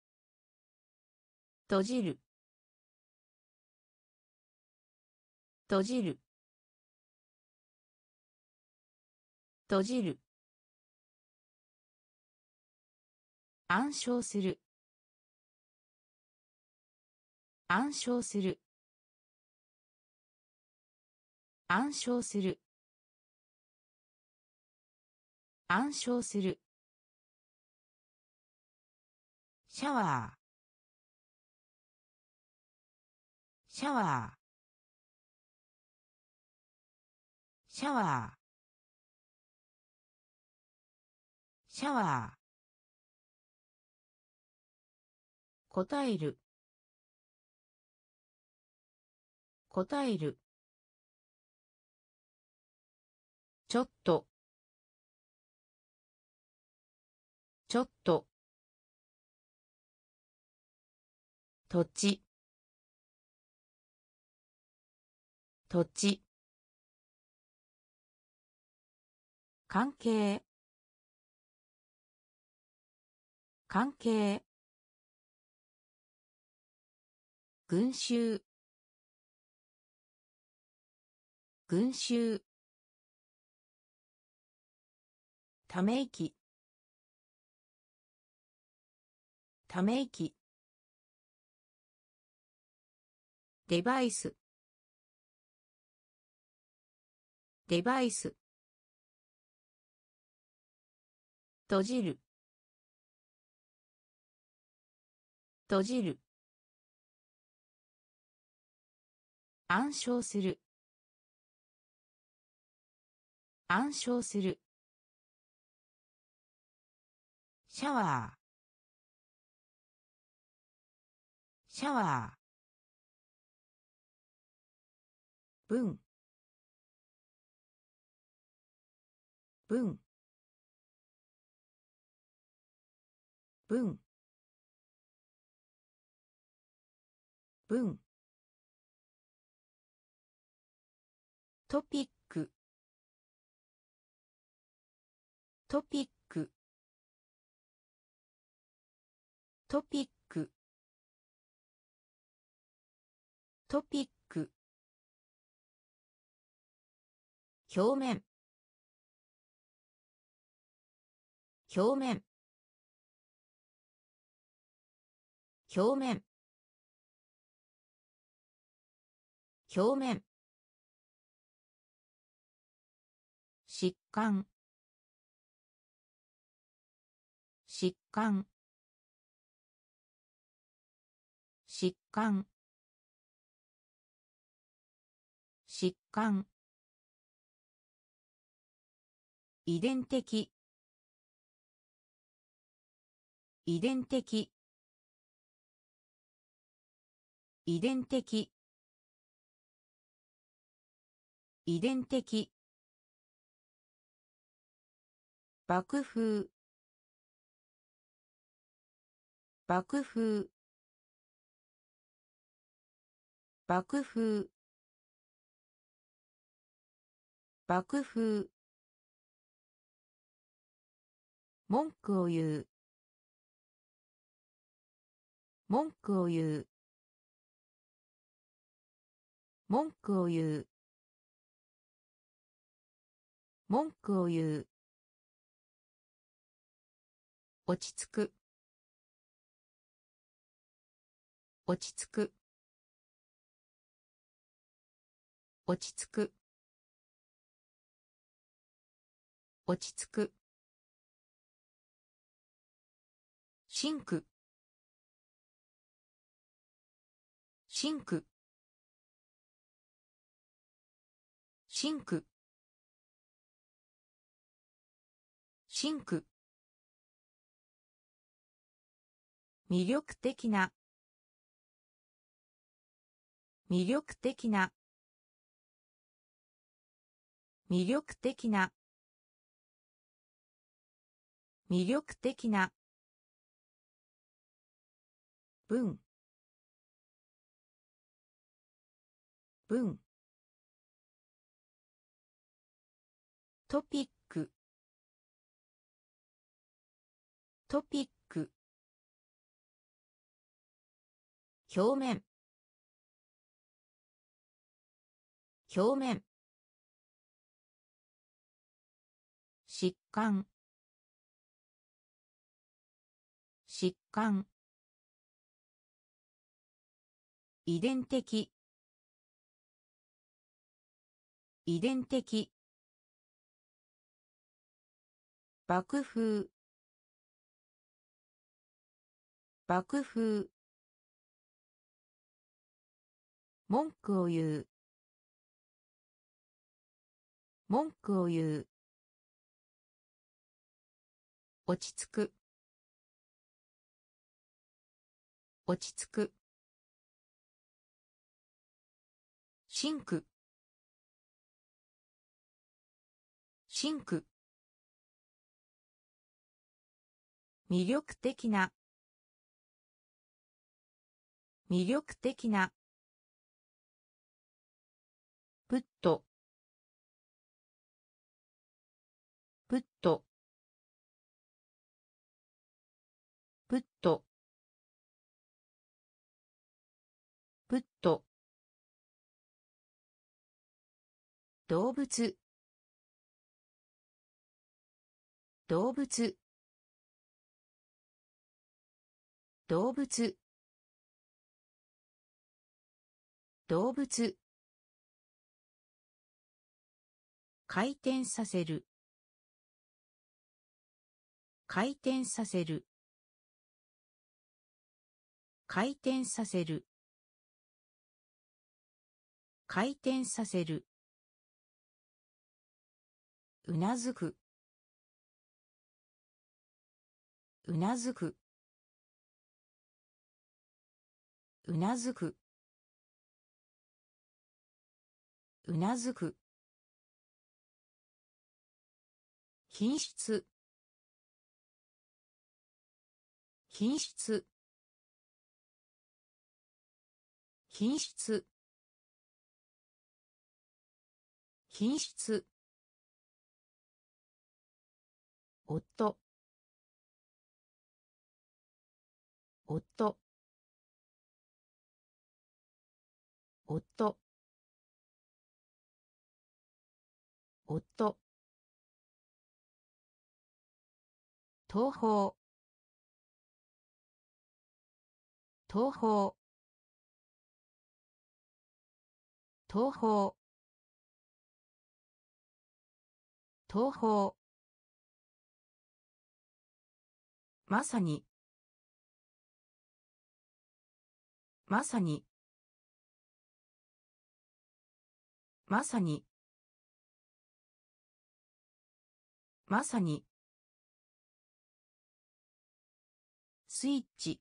閉じる閉じる閉じる暗唱する暗唱する暗唱する暗唱するシャワーシャワーシャワーシャワー答える答えるちょっとちょっと土地土地関係関係群衆群衆ため息ため息デバイスデバイス閉じる閉じる暗唱する暗唱するシャワーシャワー文文文文トピックトピックトピックトピック表面表面表面表面疾患疾患疾患疾患遺伝的遺伝的遺伝的遺伝的爆風爆風爆風爆風文句を言う文句を言う文句を言う文句を言う落ち着く落ち着く落ち着く落ち着くシンクシンクシンクシンク魅力的な魅力的な魅力的な魅力的な文文トピックトピック表面表面疾患疾患遺伝的遺伝的爆風爆風文句を言う文句を言う落ち着く落ち着くシンクシンク魅力的な魅力的なプットプットプットプット動物動物動物動物回転させる回転させる回転させる回転させるうなずくうなずくうなずくうなずく品質品質品質品質夫夫夫夫東方東方東方東方まさにまさにまさにまさにスイッチ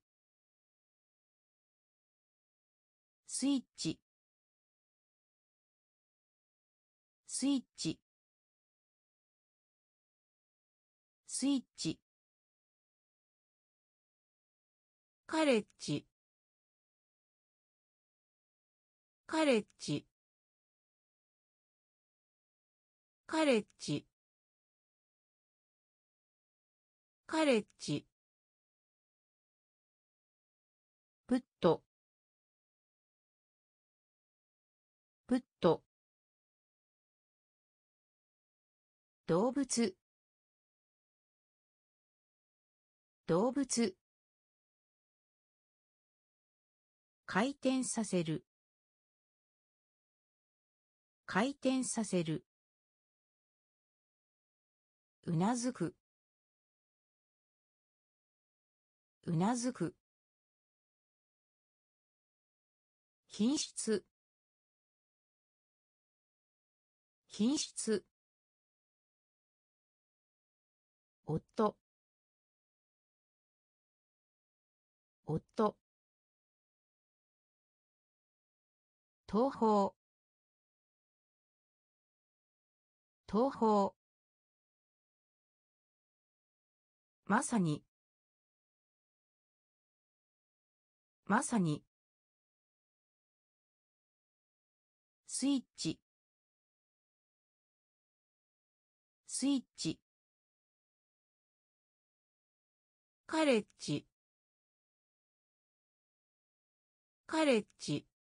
スイッチスイッチスイッチカレッジカレッジカレッジカレッジプットプット動物動物回転させる回転させるうなずくうなずく品質品質夫夫東方東方まさにまさにスイッチスイッチカレッジカレッジ